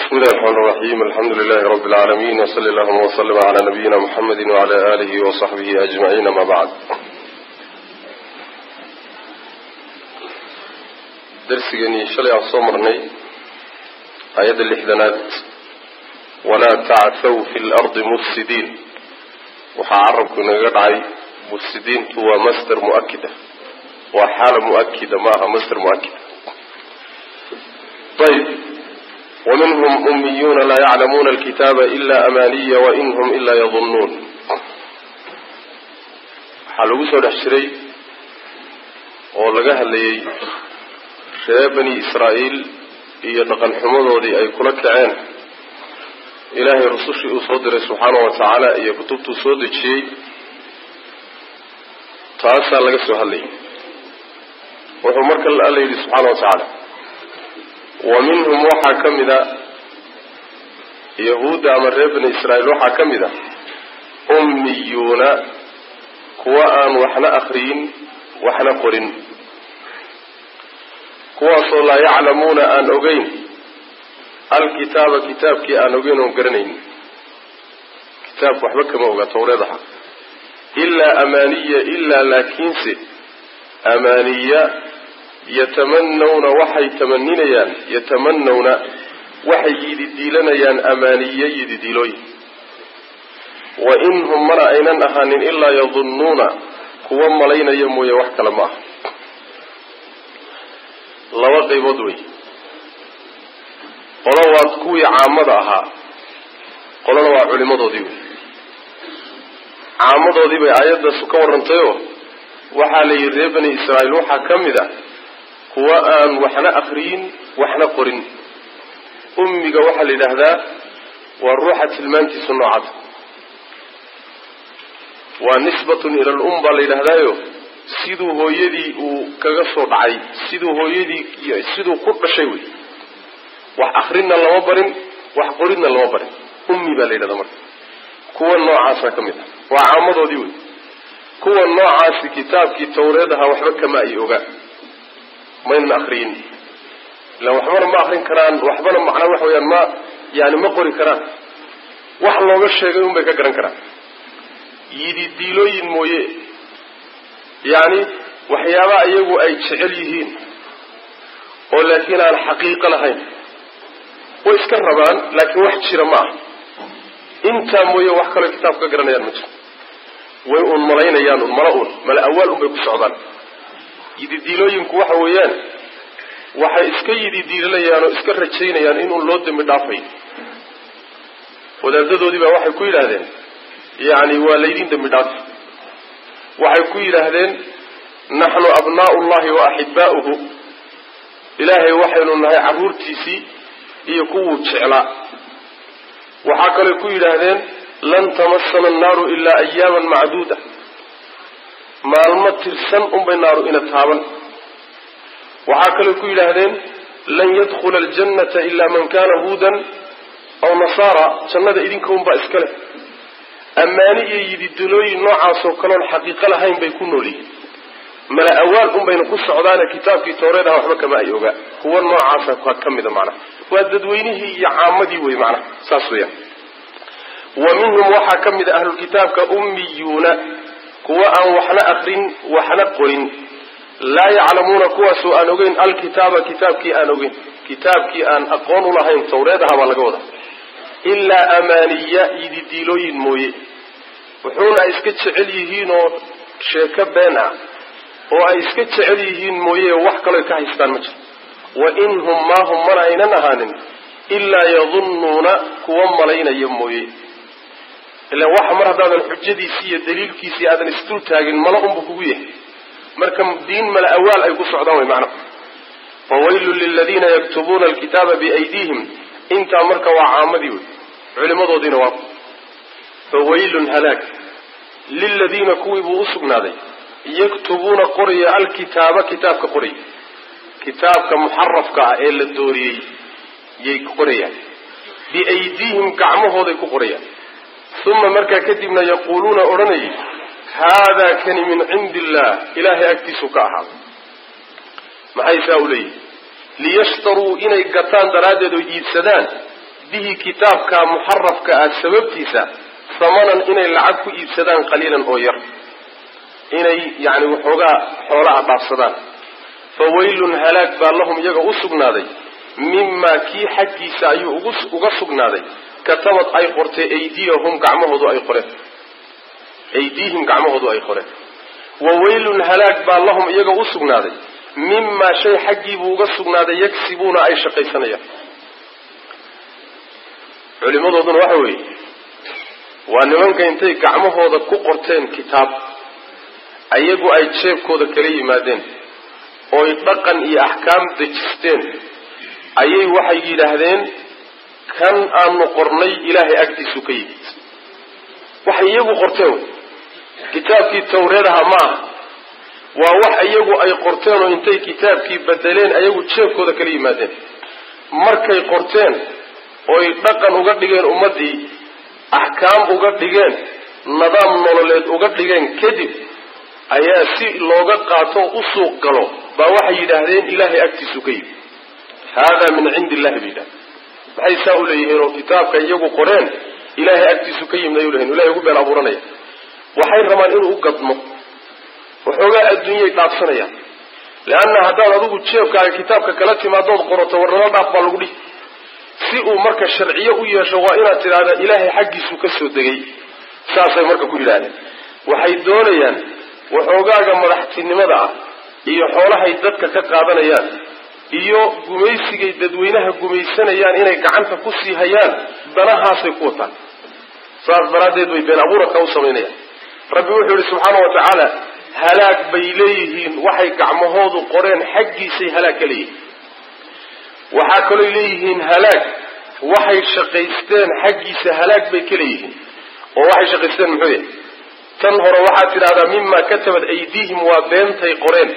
بسم الله الرحمن الرحيم الحمد لله رب العالمين وصلى الله وسلم على نبينا محمد وعلى آله وصحبه أجمعين ما بعد درسيني شلي عصمرني آيات الإحدانات ولا تعثوا في الأرض مفسدين وحعربكم نقرعي مفسدين هو مصدر مؤكدة وحالة مؤكدة معها مصدر مؤكدة. طيب ومنهم أميون لا يعلمون الكتاب إلا أماني وإنهم إلا يظنون. حلوسوا الحشري ولقاها اللي شباب بني إسرائيل يدقن حموضي أي كلك عين إلهي رسوشي أصدر سبحانه وتعالى أي كتبت صدق شيء تاسع لقسوها اللي وحمرك الله سبحانه وتعالى ومنهم وحا كمدا يهود أمر بني إسرائيل وحا كمدا أميون كواء وحنا أخرين وحنا قرين كواء لا يعلمون أن أغين الكتاب كتابك أن أغين وقرنين كتاب وحبك موغا توريضها إلا أمانية إلا لكنس أمانية يتمنون وحي تمنينيان يتمنون وحي يديلنيان أمانية يديلوي وإنهم مرأينا أهان إلا يظنون كوام ملينا يموي وحكا لما لوقي بدوي قلوا كوي عامضها قلوا علمضوا ديوي عامضوا دي بآيات سكور رنطيو وحالي ريبني إسرائيل وحا كمدا كواء وحنا أخرين وحنا قرين أمي وحا للهذا والروحة المانتي صنعات ونسبة إلى الأمبا للهذا سيدو هو يدي كغصر عي سيدو هو يدي سيدو قرب شيوي وأخرين اللوابرين وحقرين اللوابرين أمي بالليلة دمر كوا النوع عاصا كمدا وعامضوا ديوي كوا النوع عاصي كتاب كي توريدها وحبك ما يوغا مين أخرين لو حمر ما أخرين كران وحبنا معنا وحويا ما يعني ما قري كران وحنا وش يقولون بك كران كران يدي ديلوين مويه يعني وحيابا يجوا أي شعليهين ولكن الحقيقة لهين ويسكربان لكن واحد شير معه انت مويه وحكى الكتاب كران يا المجد ويقول ملايين يان المرأون ملا أول بيكون صعبان يدي ديلوين كوحا ويان waxay iska yidi diilayaan oo iska rajaynayaan inuu loo dimi dhaafay wadaadadoodii baa waxay ku yiraahdeen yaani waa leeydiin dimi dhaaf waxay ku yiraahdeen nahnu abnaa'ullahi wa ahibba'uhu ilaahay waxaynu nahay caruurtiisi iyo kuwu jeclaa waxa kale ku yiraahdeen lan tamassana an-naaru illa ayyaman ma'duda maalmo tirsan bay naaru ina taaban وعاكلوا كل هذين لن يدخل الجنة إلا من كان هودا أو نصارى جنة إذنكم بأسكله أماني يدلوي نوعا سوكنا الحقيقة لهين بيكونوا لي ملا أول بين قصة عدانا كتاب في توريدها وحبك ما أيوغا هو النوعا سوكنا كم إذا معنا واددوينه يعامدي وي معنا ساسويا ومنهم وحا كم إذا أهل الكتاب كأميون كواء وحنا أخرين وحنا قرين لا يعلمون كواسو أنوغين الكتاب كتابكي أنوغين كتابكي أن أقون لهين توريدها والقوضة إلا أمانية يديلوين موي وحونا إسكتش عليهين شاكبانا وإسكتش عليهين موي وحكا لكاهستان مجل وإنهم ما هم مرعين نهان إلا يظنون كوام ملين يموي إلا وحمر هذا الحجة سي دليل كيسي هذا استلتاقين ملأهم بكويه مركم دين ملا أول أي قصة عدوي معنا وويل للذين يكتبون الكتاب بأيديهم انت مرك وعامدي علماء دين واقع فويل هلاك للذين كويبوا أسقنا ذي يكتبون قرية الكتاب كتاب كقرية كتاب كمحرف كأهل الدوري يقرية بأيديهم كعمه ذي كقرية ثم مركا كتبنا يقولون أرني هذا كان من عند الله إلهي أكتسك أحد ما حيث أولي ليشتروا إني قطان درادة ويجيد سدان به كتابك محرفك سببتيسا ثمنا إني لعبك إبسدان قليلا أو ير إني يعني وحوغا حولا بعصدان فويل هلاك باللهم يجا أسقنا ذي مما كي حكي سايو أسقنا ذي كتبت أي قرتي أيديهم قعمهضو أي قرة أيديهم قعمهضو أي قرة وويل هلاك باللهم يجا أسقنا ذي مما شيء حقي بوغسقنا ذي يكسبون أي شقي سنية علماء ضدن وحوي وأن منك انتي قعمهضو كقرتين كتاب أيجو أي تشيب كود كريم مادين oo dhaqan iyo ahkaam dejisteen ayay waxay yiraahdeen kan aanu qornay ilaahay agtiisu ka yimid waxay iyagu qorteen kitaabkii tawreedaha ma waa wax iyagu ay qorteen oo intay kitaabkii bedeleen ayagu jeebkooda kala yimaadeen markay qorteen oo dhaqan uga dhigeen ummadii ahkaam uga dhigeen nidaam nololeed uga dhigeen kadib ayaa si looga qaato u suuq galo baa waxay yiraahdeen ilaahay agtiisu ka yimid hada min indillahi bila waxay saa u leeyihiin oo kitaabka iyagu qoreen ilaahay agtiisu ka yimid ayuu leeyahay ilaahay ugu been abuuranaya waxay rabaan inuu u gadmo waxoogaa adduunyay dhaafsanayaan laana haddaad adigu jeebkaaga kitaabka kala timaadood qorato warnamo dhaaf baa lagu dhihi si uu marka sharciyo u yeesho waa inaad tidhaahda ilaahay xaggiisu ka soo degay saasay marka ku yidhaahdeen waxay doonayaan waxoogaaga madaxtinimada ah iyo xoolahay dadka ka qaadanayaan iyo gumaysigay dadweynaha gumaysanayaan inay gacanta ku sii hayaan danahaasay ku wataan saas daraadeed way been abuurka u sameynayaan rabbi wuxuu yidhi subxaanahu wa tacaala halaag bay leeyihiin waxay gacmahoodu qoreen xaggiisay halaag ka leeyihiin waxaa kaloo leeyihiin halaag waxay shaqaysteen xaggiisa halaag bay ka leeyihiin oo waxay shaqaysteen muxuu yahay tan hore waxaa tidhahdaa mima katabat aydiihim waa beentay qoreen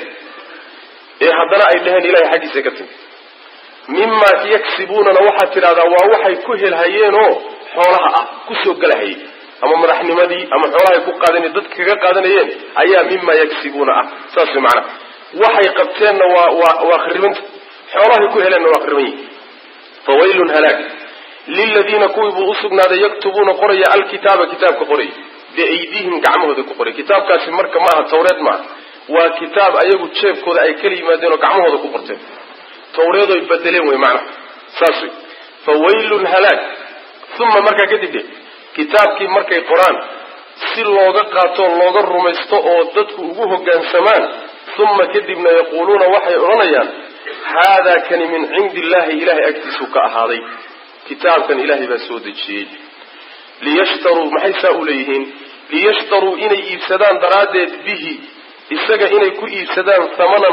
ee haddana ay dhaheen ilahay xaggiisa ka timi mima yaksibuunana waxaa tidhahdaa waa waxay ku helhayeenoo xoolaha ah kusoo galahayay ama madaxnimadii ama xoolahay ku qaadanay dadka kaga qaadanayeen ayaa mima yaksibuuna ah saas way macana waxay qabteenna waa kharibanta xoolahay ku heleenna waa khariban yihin fawaylun halaag liladiina kuwii buu usugnaaday yaktubuuna qoraya alkitaaba kitaabka qoraya بأيديهم قعمه ذو كفر كتاب كاسي مركا معها توريد معها وكتاب أيقو تشيف كودا أي كلمة دينو قعمه ذو كفرتين توريد يبدلين ويمعنى ساسي فويل هلاك ثم مركا كتب كتاب كي مركا القرآن سي اللوغا قاتو اللوغا الرميستو وددكو وقوه قان سمان ثم كتبنا يقولون وحي أرنيان هذا كان من عند الله إله أكتسوك أهاضي كتاب كان إلهي بسود الشيء ليشتروا محيسا أوليهين ليشتروا إني إبسدان درادت به إساقا إني كو إبسدان ثمنا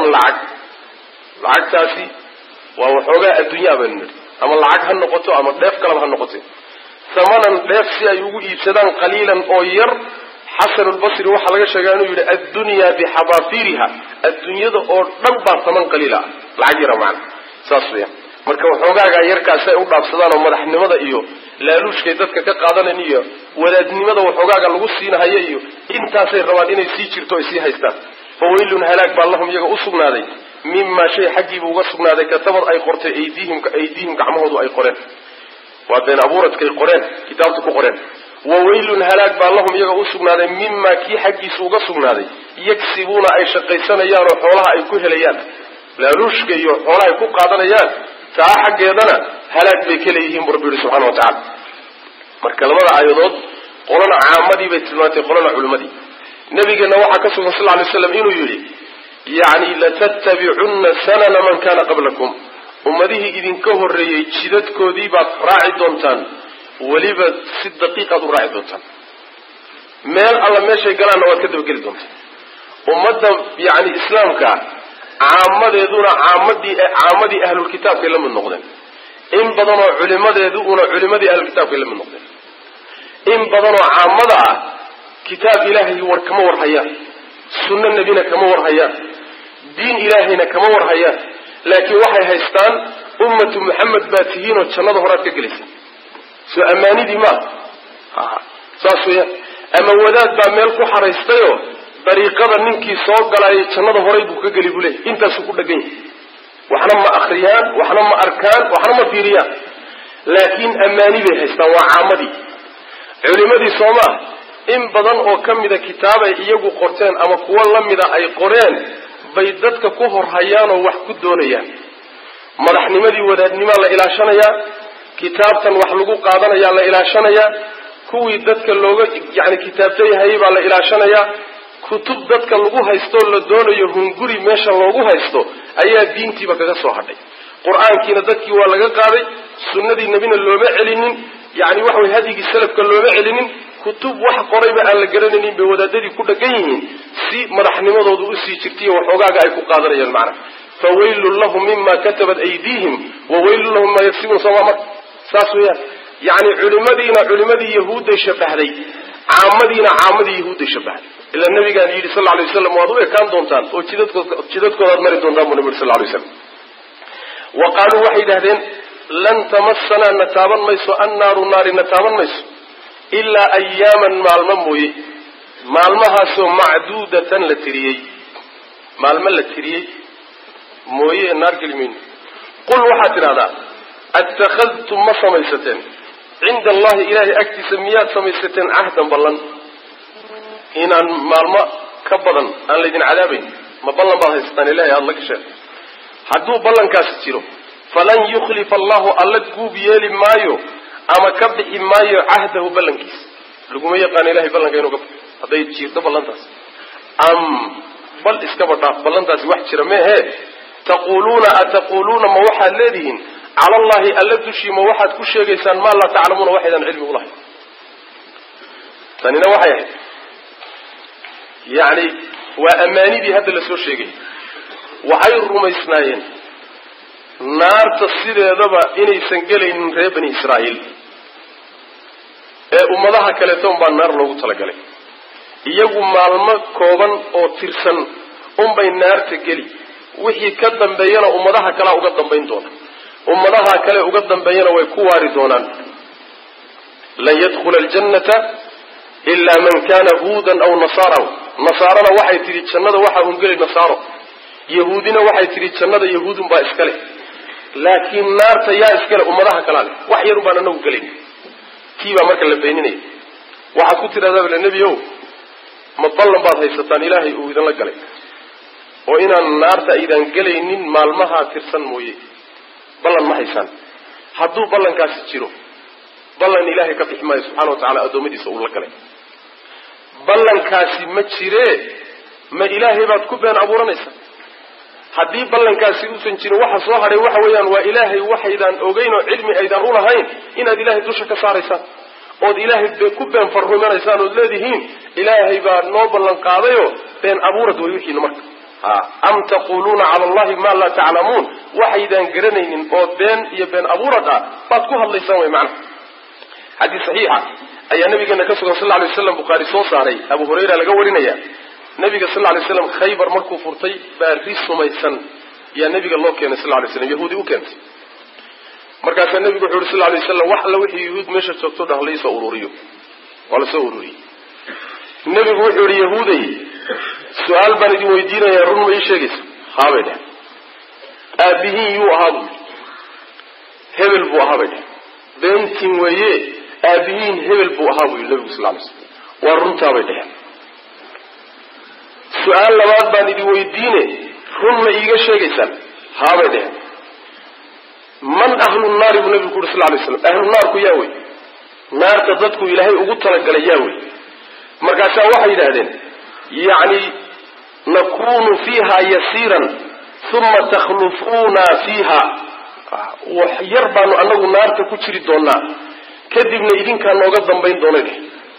العق تاسي وحوغاء الدنيا بنر أما العق هالنقطة أما الدف كلام هالنقطة ثمنا الدف سيأيوغو إبسدان قليلا أو ير حسن البصري وحلقة شغانو يقول الدنيا بحضافيرها الدنيا دا أو نبع ثمن قليلا العقيرة معنا ساسويا marka waxoogaa yarkaas ay u dhaafsadaan oo madaxnimada iyo laaluushkay dadka ka qaadanayaan iyo wadaadnimada waxoogaa lagu siinahayo iyo intaasay rabaan inay sii jirto ay sii haystaan fawaylun halaag baa lahum iyaga u sugnaaday mimma shay xaggii buu uga sugnaaday katabad ay qortay aydiihim gacmahoodu ay qoreen waa been abuuradkay qoreen kitaabta ku qoreen wawaylun halaag baa lahum iyaga u sugnaaday mimma kii xaggiisa uga sugnaaday yaksibuuna ay shaqaysanayaan oo xoolaha ay ku helayaan laaluushka iyo xoolaha ay ku qaadanayaan taa xaggeedana halaag bay ka leeyihiin buu rabbi yidhi subxaana wa tacaala marka labada aayadood qolana caamadii bay tilmaantay qolana culimadii nabigeenna waxaa ka sugan sal lla alay waslam inuu yidhi yacni latattabicunna sanana man kaana qablakum ummadihii idinka horreeyey jidadkoodii baad raaci doontaan weliba si daqiiqaad u raaci doontaan meel alla meeshay galaanna waad ka dabageli doontaan ummadda yacni islaamka caamadeeduna caamadii ahlulkitaabkay la mid noqdeen in badanoo culimadeeduna culimadii ahlulkitaabkay la mid noqdeen in badanoo caamada ah kitaab ilaahay war kama warhayaan sunno nebina kama warhayaan diin ilaahayna kama warhayaan laakiin waxay haystaan ummatu muxamed baa tihiinoo jannada horaad ka gelaysa soo ammaanidii maaha saas weeyaan ama wadaad baa meel ku xaraystayoo dariiqada ninkii soo galaayay jannada horay buu ka geli buu leeyahy intaasuu ku dhagan yahay waxna ma akhriyaan waxna ma arkaan waxna ma fiiriyaan laakiin ammaani bay haystaan waa caamadii culimadii Soomaa in badan oo kamida kitaabay iyagu qorteen ama kuwa lamida ay qoreen bay dadka ku horhayaan oo wax ku doonayaan madaxnimadii wadaadnimo la ilaashanaya kitaabtan wax lagu qaadanaya la ilaashanaya kuwii dadka looga kitaabtay hayba la ilaashanaya kutub dadka lagu haysto la doonayo hunguri meesha loogu haysto ayaa diintiiba kaga soo hadhay quraankiina dadkii waa laga qaaday sunnadii nabina looma celinin wax way hadigi salafka looma celinin kutub wax qorayba aan la garanaynin bay wadaadadii ku dhagan yihiin si madaxnimadoodu u sii jirtay waxoogaga ay ku qaadanayaan macna fawaylul lahum mimma katabat aydihim wa waylul lahum ma yaksibun sawama saasweya culimadii yahuuday shabahday caamadii yahuuday shabahday ila nabiga yiri sallallahu alayhi wasallam waad u ekaan doontaan oo jidadkooda mari doontaan nabiga sallallahu alayhi wasallam وقالوا واحد هذين لن تمسنا نتابن ميسو النار نار نتابن ميسو إلا أياما معلمة معلمها سو معدودة لتريي معلمة لتريي موي النار كلمين قل واحد هذا اتخذتم مصميستين عند الله إلهي أكتي سميات سميستين عهدا بلن إن معلمة كبضا أن لدين عذابين ما بلن بها إلهي الله كشير hadduu ballankaasi jiro falan yukhlifa allahu alla guub yeeli maayo ama ka bixi maayo cahdahu ballankiisa laguma yaqaan ilahay ballanka inuu ka bixi hadday jirto ballantaas bal iskaba dhaaf ballantaasi wax jira meehe ataquuluuna ma waxaad leedihiin cala allahi alla dushii ma waxaad ku sheegaysaan maa laa taclamuuna waxaydaan cilmi ulahayn tanina waxay ahayd waa ammaanidii hadda la soo sheegay waxay rumaysnaayeen naarta sideedaba inaysan gelaynin reer bani Israa'iil ee ummadaha kale toon baa naar loogu talagalay iyagu maalmo kooban oo tirsan bay naarta geli wixii ka dambeeyana ummadaha kale uga dambeyn doona ummadaha kale uga dambeeyana way ku waari doonaan la yadkhul aljannata illa man kana hudan aw nasara waxay tiri jannada waxa uu galay nasaro yahuudina waxay tiri jannada yahuudun baa iska leh laakiin naarta yaa iska leh ummadaha kale wax yar baan anagu galay kiiba marka la beeninay waxa ku tiraahdaa nabiyow ma ballan baad haysataan ilaahay uu idin la galay oo inaan naarta aydan galaynin maalmaha tirsan mooyee ballan ma haysan hadduu ballankaasi jiro ballan ilaahay ka bixmaayo subhanahu wa ta'ala adoomadiisa uu la galay ballankaasi ma jiree ma ilaahay baad ku been abuuranaysaa haddii ballankaasi uusan jirin waxa soo haray waxa weeyaan waa ilaahay waxaydan ogeyn oo cilmi aydan u lahayn inaad ilaahay dusha ka saaraysaan oo ilaahay ku been farrumaanaysaan oo leedihiin ilaahay baa noo ballan qaadayo been abuurad way wixii marka am taquluna ala allahi ma la ta'lamun waxaydan garanaynin oo been iyo been abuurada baad ku hadlaysaan way macna hadii saxiixa ayaa nabigeena ka sugan sallallahu alayhi wasallam bukhari soo saaray abu hurayra laga warinaya nabiga sallallahu alayhi wasallam khaybar markuu furtay baari sumaysan ya nabiga loo keenay sallallahu alayhi wasallam yahuudi u keentay markaas nabigu wuxuu sallallahu alayhi wasallam wax la wixii yahuud meesha joogto dhaxlayso ururiyo wala soo ururiyo nabigu wuxuu yiri yahuuday su'aal baan idin weydiinayaa run ma ii sheegaysaa haabada aabihiin yuu ahaa hebel buu ahaa beentin weeye aabihiin hebel buu ahaa nabigu sallallahu alayhi wasallam waa runtaa bay dhahay su'aal labaad baan idin weydiine run ma iiga sheegaysaan haabade man ahlu naar ibn nabi sallallahu alayhi wasallam ahlu naar ku yaaway naarta dadku ilaahay ugu talagalay yaaway markaas waxay yiraahdeen nakunu fiha yasiran thumma takhlufuna fiha wa yarbaanu anagu naarta ku jiri doonaa kadibna idinka nooga dambeyn doonay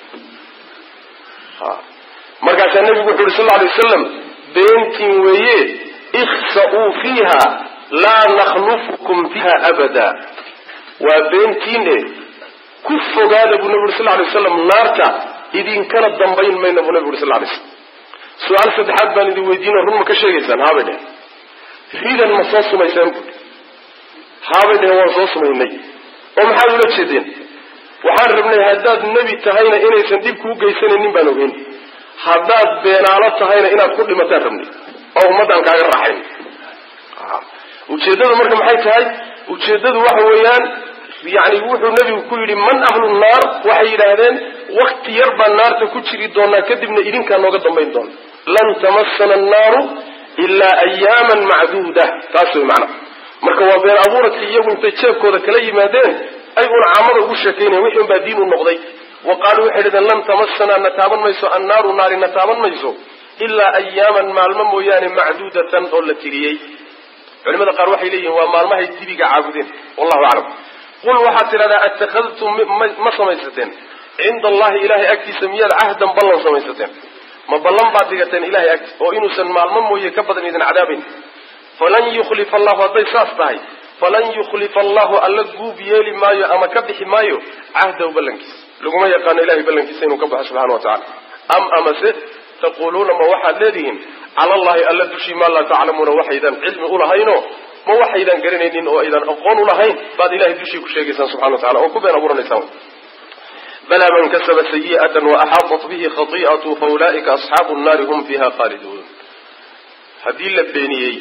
markaas nabigu wuxuu sallallahu alayhi wasallam beentin weeye ikhsa'u fiha la nakhlufukum fiha abada wa beentin ku fogaada bu nabigu sallallahu alayhi wasallam naarta idin kana dambeyn mayna bu nabigu sallallahu alayhi wasallam su'aal saddexaad baan idin weydiinaa run ma ka sheegaysaan haabade ridan ma soo sumaysaan haabade waan soo sumaynay oo maxaad ula jeedeen waxaan rabnay haddaad nabi tahayna inaysan dib kuu geysanaynin baan ogeyn haddaad beenaalo tahayna inaad ku dhimataan rabnay oo ummadan kaaga raaxayn ujeedadu marka maxay tahay ujeedadu waxa weeyaan يعني وحو النبي كل من أهل النار وحي لهذين وقت يربى النار تكتشري دونا كدبنا إذن كان وقت ضمين دون لن تمسنا النار إلا أياما معدودة تاسوي معنا مركوا بين أبورة إياه تشاف كذا كلي مادين أيقون عمره وشكين وحين بدين النقضي وقالوا حيدا لن تمسنا نتابا ميسو النار نار نتابا ميسو إلا أياما معلومة يعني معدودة أولا تريي علماء قالوا وحي إليه وما المهي تبقى عابدين والله أعلم قل وحتى لنا اتخذتم ما سميستين عند الله إلهي أكتي سمية عهدا بلن سميستين ما بلن بعدقتين إلهي أكتي وإنو سنمع المم ويكبدا إذن عذاب فلن يخلف الله وضي ساستهي فلن يخلف الله ألقوا بيالي مايو أما كبح مايو عهدا وبلنكس لقما يقان إلهي بلنكسين وكبح سبحانه وتعالى أمسه تقولون ما وحد لديهم على الله ألا تشي ما لا تعلمون وحيدا علم أولهينو ما وحيدا قرنين أو إذا أقونوا لهين بعد إلهي تشي كشيء سبحانه وتعالى وكبين أبورا نساون بلى من كسب سيئة وأحاطت به خطيئة فأولئك أصحاب النار هم فيها خالدون هذه اللبينية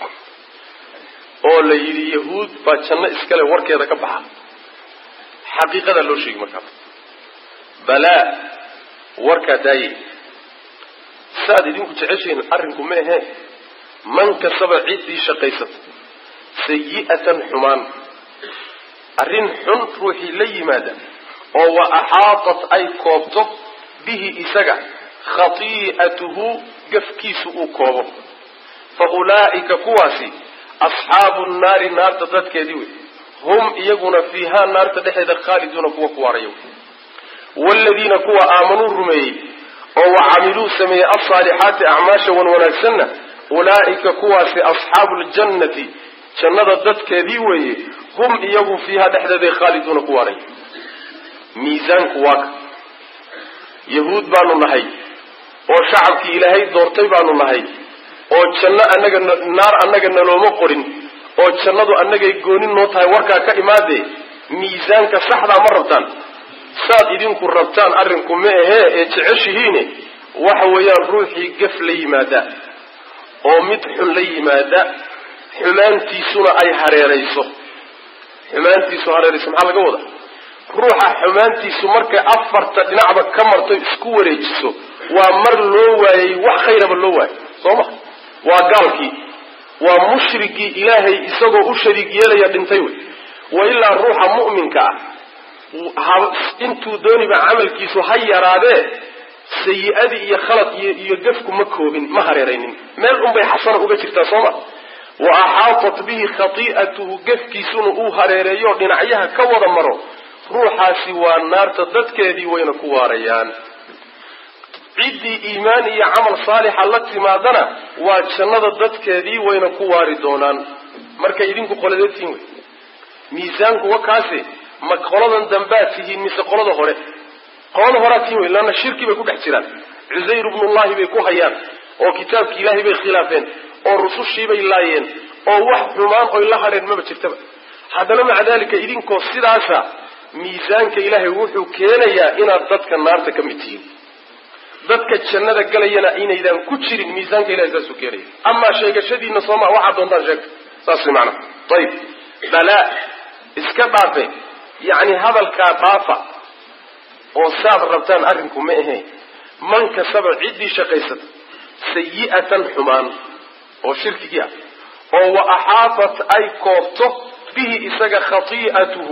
أول يهود باتشنا إسكاله وركي هذا كبحة حقيقة لو شيء مكان بلى وركا داي ساد idinku jeceshiin arinku ma ahe man kasaba cidi shaqaysat sayi'atan human arin xun ruuxi la yimaada oo wa ahaatat ay koobto bihi isaga khati'atuhu gafkiisu uu koobo fa ulaa'ika kuwasi ashaabun naari naarta dadkeedii wey hum iyaguna fiiha naarta dhexdeeda khaaliduna kuwa kuwaarayo walladina kuwa aamanu rumeeyay وعملوا سمي الصالحات أعماشا ونكسنا أولئك كواسي أصحاب الجنة جنة ضدك ذيوي هم إيغو فيها دحدة خالدون كواري ميزان كواك يهود بانو نهي وشعبك إلهي دورتي بانو نهي وجنة أنك النار أنك نلومو قرن وجنة أنك يقونين نوتها وركا كإمادي ميزان كسحدا مرتان saad idinku rabtaan arrinku ma ahee ee jeceshihiin waxa weeyaan ruuxii gaf la yimaada oo mid xun la yimaada xumaantiisuna ay hareerayso maxaa laga wada ruuxa xumaantiisu markay afarta dhinacba ka marto isku wareejiso waa mar loo waayay wax khayraba loo waayay sooma waa gaalkii waa mushrikii ilaahay isagoo u shariik yeelaya dhintay wey wa ilaa ruuxa mu'minka intuu dooniba camalkiisu ha yaraadee sayi'adii iyo khalad iyo gafku ma koobin ma hareeraynin meel unbay xasana uga jirtaa sooma wa ahaatat bihi khati'atuhu gafkiisuna uu hareereeyo dhinacyaha ka wada maro ruuxaasi waa naarta dadkeedii wayna ku waarayaan ciddii iimaan iyo camal saalixa la timaadana waa jannada dadkeedii wayna ku waari doonaan marka idinku qoladeedtiin wey miisaanku wakaasi ما قولنا دنبات فيه مثل قولنا هره قولنا هراتين لأن الشرك بيكون احترام عزير بن الله بيكون هيان أو كتاب إلهي بخلافين أو رسول شيء بيلاين أو واحد نمان أو الله هرين ما بتكتب هذا مع ذلك إذن كوسير عسى ميزان كإلهي وحو كينا يا إنا ضدك النار تكمتين ضدك الجنة قلينا إنا إذا كتشر الميزان كإلهي ذا كيري أما شيء شديد نصامع واحد ضد جك تصل معنا طيب بلاء اسكبابه يعني هذا الكافة وصاب ربطان أرنكم مئه من كسب عدي شقيسة سيئة حمان وشركية وأحاطت أي كوفته به إساق خطيئته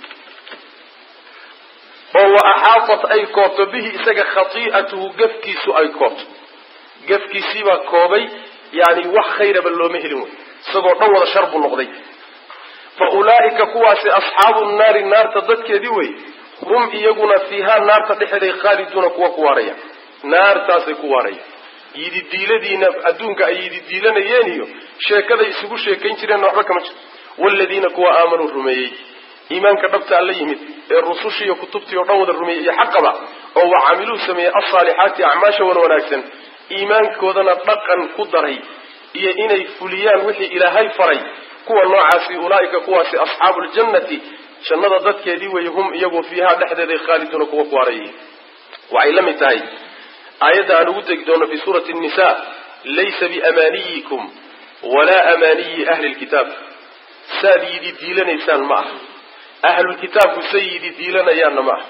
وأحاطت أي كوفته به إساق خطيئته قفكيسو أي كوفت قفكيسي وكوبي يعني وح خير بالله مهلون سقو نور شرب النقضي فأولئك كواسي أصحاب النار النار تضدك ديوي هم إيقنا فيها النار تدحدي خالدون كواريا نار تاسي كواريا يدي الديلة دينا أدونك أي يدي الديلة نيانيو شاكذا يسيقوا شاكين ترين نحبك مجد والذين كوا آمنوا الرميي إيمان كتبت عليهم الرسوشي وكتبت يرون الرميي حقبا أو عملوا سمية الصالحات أعماشا ونواناكسا إيمان كودنا طقا قدري إيا إني فليان وحي إلى هاي فري كوا النوعاسي أولئك كواسي أصحاب الجنة شنظة ذاتك يديوي هم يقوا فيها لحظة خالدون كوا كواري وعلم تاي آيات أنودك دون في سورة النساء ليس بأمانيكم ولا أماني أهل الكتاب سادي دي ديلان إنسان معه أهل الكتاب سيدي ديلنا يا نماه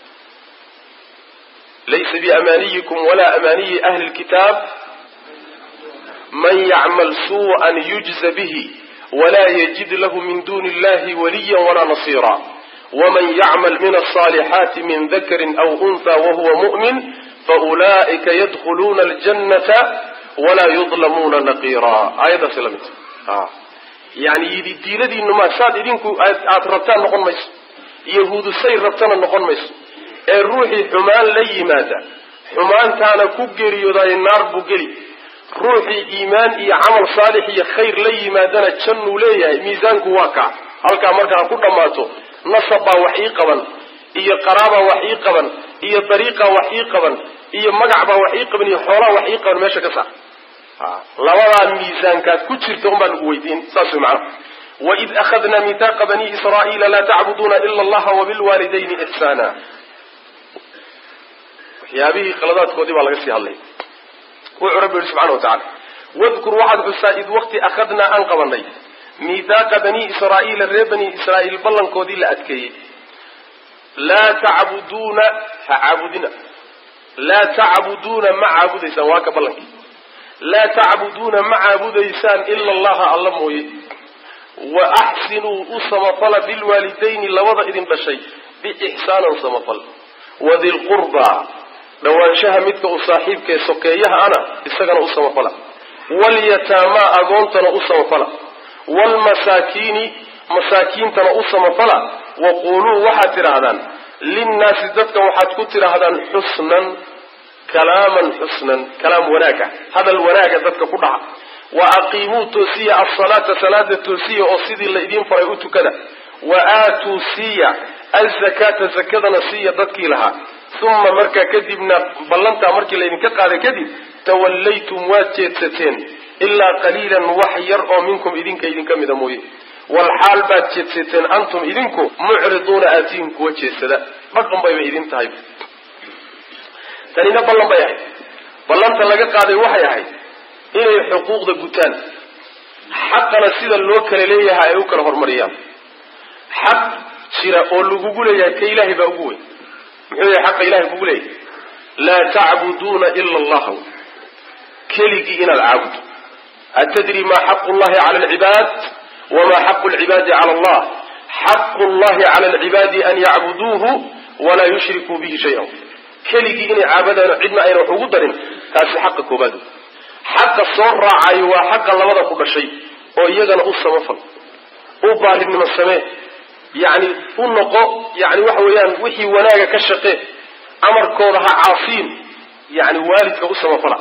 ليس بأمانيكم ولا أماني أهل الكتاب من يعمل سوءا يجز به ولا يجد له من دون الله وليا ولا نصيرا ومن يعمل من الصالحات من ذكر أو أنثى وهو مؤمن فأولئك يدخلون الجنة ولا يظلمون نقيرا آية سلامت يعني يدي لدي إنما ساد إذنكو ربطان نقول ميس يهود السير ربطان نقول ميس الروحي حمان لي ماذا حمان كان كجري يضاي النار بجري روحي إيمان إي عمل صالح إي خير لي ماذا تشنو لي ميزانك واقع هلك مركا كل ماتو نصب وحيقبا إي قرابة وحيقبا إي طريقة وحيقبا إي مقعبة وحيقبا إي حولا وحيقبا ماشا كسا لولا ميزانك كتشر تغنبا نقويدين ساسو معنا وإذ أخذنا ميثاق بني إسرائيل لا تعبدون إلا الله وبالوالدين إحسانا يا به خلدات كودي بالله سي الله ورب سبحانه وتعالى واذكر وعد حسائد وقت أخذنا أنقبني ميثاق بني إسرائيل الرب بني إسرائيل بلن كودي لأتكي لا تعبدون فعبدنا لا تعبدون مع عبد سواك بلنك لا تعبدون مع عبد إنسان إلا الله موي وأحسنوا أصمطل بالوالدين لوضع إذن بشيء بإحسانا صمطل وذي القربى لو أنشها متك أصاحبك سكيها أنا استغنى أصمطل واليتامى أغنتنا أصمطل والمساكين مساكين تنا أصمطل وقولوا وحتر هذا للناس ذاتك وحتكتر هذا حسنا كلاما حسنا كلام وناك هذا الوناك ذاتك كلها وأقيموا توسية الصلاة صلاة التوسية أصيد الذين فرأيوتوا كذا وآتوا سية الزكاة زكاة نسية ذاتك لها ثم مركا كذبنا بلنتا مركا لئن كقال كذب توليتم واتيتستين إلا قليلا وحير منكم إذنك مدموي والحال باتيتستين أنتم إذنكم معرضون آتينك واتيتسدا بقم بيما إذن تهيب تانينا بلن بيهي بلنتا لقى قادي وحيهي إنه حقوق ذا قتان حقنا سيدا اللوكا لليها أيوكا الهرمريان حق سيرا أولو قولي كإلهي بأقوي حق إلهي بأقوي لا تعبدون إلا الله كلك إن العبد أتدري ما حق الله على العباد وما حق العباد على الله حق الله على العباد أن يعبدوه ولا يشركوا به شيئا كلك إن عبدنا عدنا أين وحقودنا كاس حق كبادو حق الصور راعي وحق الله وضع كل شيء وإيقنا أصة مفل أباهر من السماء يعني النقاء يعني وحويان وحي وناقة كالشقاء أمر كورها عاصين يعني والدك أصة مفل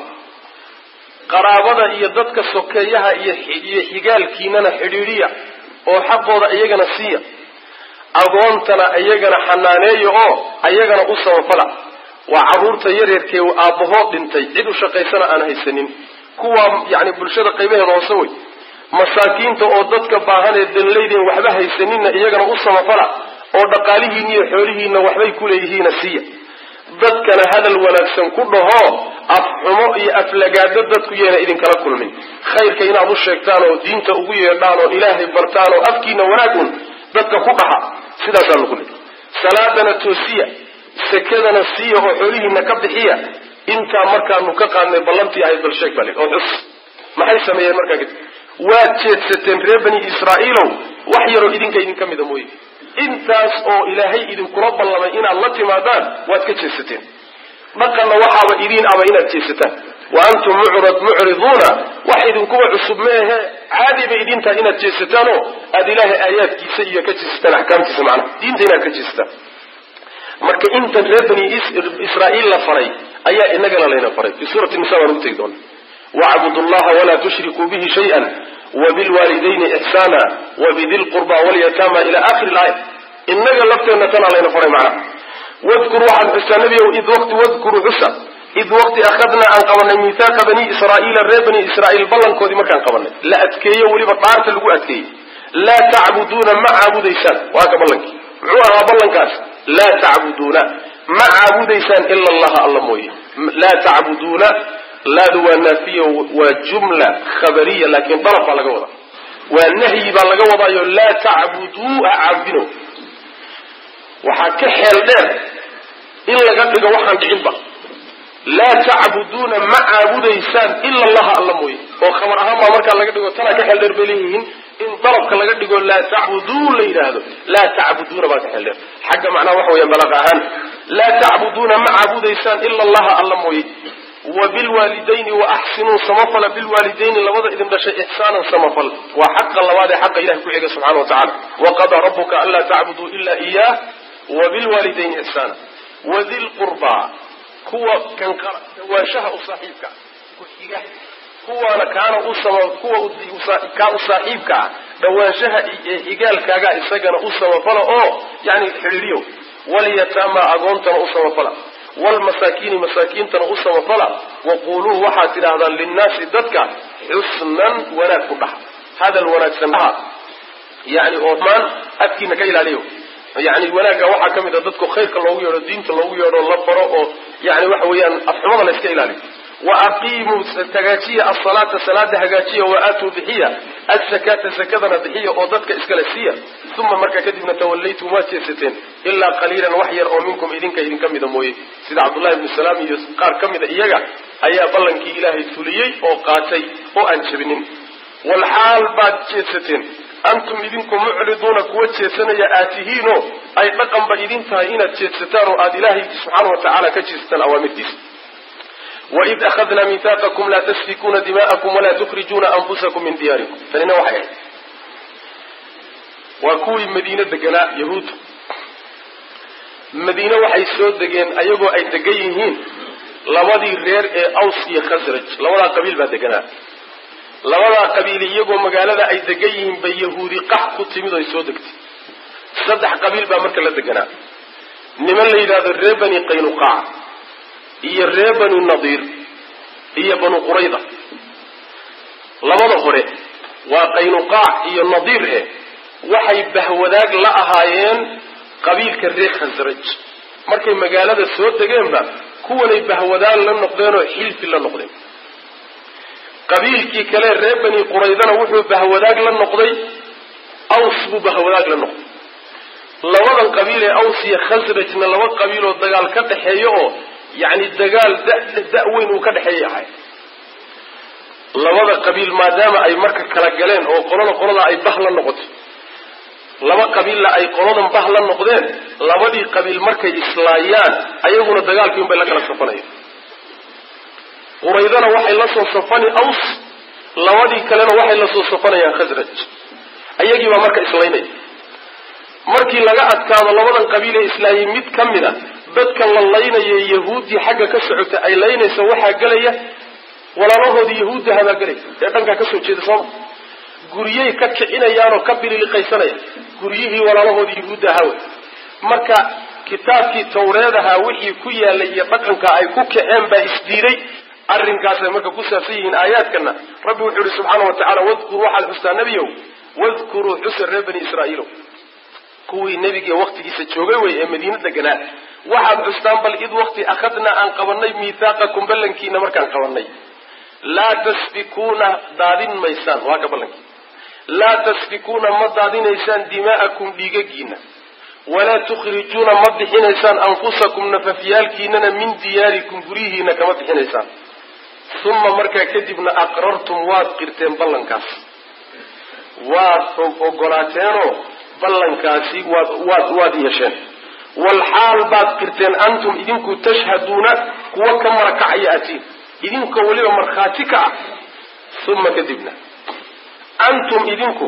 قرابة إيادتك السكيها إيحقال كينانا حريرية وحقوضا إيقنا سيا أقوانتنا إيقنا حنانية إيقنا أصة مفل وعرورتا يريركي وآبهوت دنتي عدو شقيسنا أنا هيسنين كوا يعني بلشدة قيمة نوصوي مساكين تأودتك باهان الدنليدين وحبها هيسنين إيقنا أصة مفلا ودقاليهين يحوليهين وحبي كليهين سيا ضدكنا هذا الولكسن كله أفحمو أفلقاد ضدك يانا إذن كلا كل من خير كينا أبو الشيكتانو دينتا أبوية دانو إلهي برتانو أفكينا وناكم ضدك فقها سيدا سألو كل صلاتنا توسية سكدنا السيئة وحوليه نكبحية انت مركا نكاقا من بلنتي عيد بالشيك بالك او حص ما حي سميه مركا قد واتشيت ستين ريبني إسرائيل وحيروا إذنك إذن كم دموي انتاس او إلهي إذن قرب الله إنا الله تمادان واتكتشيت ستين بقنا وحاوة إذن أما إنا تشيستان وأنتم معرضون وحيد كوع الصبماه عادي بإذن تا إنا تشيستانو أدي الله آيات كيسية كتشيستان أحكام تسمعنا دين تينا كتشيستان marka inta reer bani Israa'iil la faray ayaa inaga la faray fi suurati Nisaa warutaydoon wa'budu Allaha wa la tushriku bihi shay'an wa bil walidayni ihsana wa bidhil qurba wal yatama ila akhir al-ayat inaga lafteena tan la faray macna wadhkuru an bisanabi wa id waqti wadhkuru husa id waqti akhadna an qawana mithaqa bani Israa'iil reer bani Israa'iil ballankoodi markaan qabanay la adkeeyo waliba dhaarta lagu adkeeyo la ta'buduna ma'abudaysan wa ka ballanki wuxuu ballankaas لا تعبدون ما عبوديسان إلا الله موي لا تعبدون لا دوانا فيه وجملة خبرية لكن طرف على قوضة والنهي بالقوضة لا تعبدوا عبدنا وحكى حيل دير إلا قد وحن دعيبا لا تعبدون ما عبود إنسان إلا الله ألموي وخبر أهم مركا لقد يقول تنا كحل دير بليهن إن ضربك لقد يقول لا تعبدون ليرادو لا تعبدون ما كحل دير حق معناه وحو ينبلغ أهان لا تعبدون ما عبود إنسان إلا الله ألموي وبالوالدين وأحسنوا سمفل بالوالدين لوضع إذن بشيء إحسانا سمفل وحق الله وهذا حق إله كعيك سبحانه وتعالى وقضى ربك ألا تعبدوا إلا إياه وبالوالدين إحسانا وذي القربى هو كان وشاء صاحبك هو كان أسمى هو كان صاحبك دواشها إيجال كاجا إسجن أسمى فلا يعني حريو واليتامى أغنت أسمى فلا والمساكين مساكين تنقص وطلع وقولوا وحاتنا هذا للناس ضدك حسنا ولا كبح هذا الولاء سمعها يعني عثمان أبكي نكيل عليه يعني الولاء وحا كم إذا ضدك خيرك الله يرى الدين الله يرى الله فرق يعني وحويا أفحمض الله يسكيل عليه وأقيموا تغاتية الصلاة صلاة هغاتية وآتوا ضحية الزكاة زكاة ضحية وضدك إسكالسية ثم مركا كدبنا توليتوا ما تيستين إلا قليلا وحير أو منكم إذن كم إذا موي سيد عبد الله بن السلام يقار كم إذا إيجا أيا بلنكي إلهي الثليي أو قاتي أو أنشبنين والحال بعد تيستين أنتم إذنكم معرضون قوة تيسنا يا آتهينو أي رقم بإذن تهينا تيستانوا آد إلهي سبحانه وتعالى كتيستان أوامر ديس وإذ أخذنا ميثاقكم لا تسفكون دماءكم ولا تخرجون أنفسكم من دياركم فلنا وحي وكوي مدينة دقناء يهود مدينة وحي سود دقين أيقو أي دقينهين لوضي غير أوصي خزرج لوضا قبيل با دقناء لوضا قبيل يقو مقالة أي دقينهين بيهودي قح كتميدو يسودكت صدح قبيل با مركلة دقناء نمن ليلاد الريبني قينقاع iyo reer banu nadiir iyo banu qurayda labada hore waa qaynuqaac iyo nadiir waxay bahwadaag la ahaayeen qabiilka reer khasraj markay magaalada soo tageenba kuwanay bahwadaag la noqdeen oo xilfi la noqdeen qabiilkii kale reer bani quraydana wuxuu bahwadaag la noqday aws buu bahwadaag la noqday labadan qabiil ee aws iyo khasrajna laba qabiil oo dagaal ka dhaxeeyo oo يعني الدجال دأوين وكذا حياة لبض قبيل ما دام أي مركز كلاجلين أو قرنا أي بحلا النقط لبض قبيل لا أي قرنا بحلا النقدين لبض قبيل مركز إسرائيل أيهون الدجال فيهم بلغ الصفاني وريدنا واحد لصق صفاني أوس لبض كلنا واحد لصق صفاني يا خزرج أيجي مركز إسرائيل مركز لقعت كان لبض قبيل إسرائيل ميت كمنا dadka la laynay yahuudi xagga ka socota ay laynayso waxa galaya walaalahoodii yahuudi haba galay ee dhanka ka soo jeeda soo guriyay ka kicinayaan oo ka biliqaysanaya guriyihii walaalahoodii yahuudi hawa marka kitaabkii tawreedaha wixii ku yaalay iyo dhaqanka ay ku kiceen ba isdiiray arrinkaas marka ku saabsan aayaadkana rabbi wuxuu subhanahu wa ta'ala wadkuru waxa xustaa nabiyow wadkuru xusr bani israa'iil kuwii nabiga waqtigiisa joogay way ee madiinada ganaa waxaad xustaan bal id waqti akhadna aan qabanay miisaaqakum ballankiina markaan qabanay laa tasfikuna daadin maysan waa ka ballanki laa tasfikuna ma daadinaysaan dimaa'akum dhiigagiina walaa tukhrijuna ma bixinaysaan anfusakum nafafyaalkiinana min diyaarikum gurihiina kama bixinaysaan thumma markaa kadibna aqrartum waad qirteen ballankaas waad ogolaateeno ballankaasi waad yeesheen والحال بعد قرتين أنتم إذنكو تشهدون كوا كم ركعياتين إذنكو ولي مرخاتك ثم كذبنا أنتم إذنكو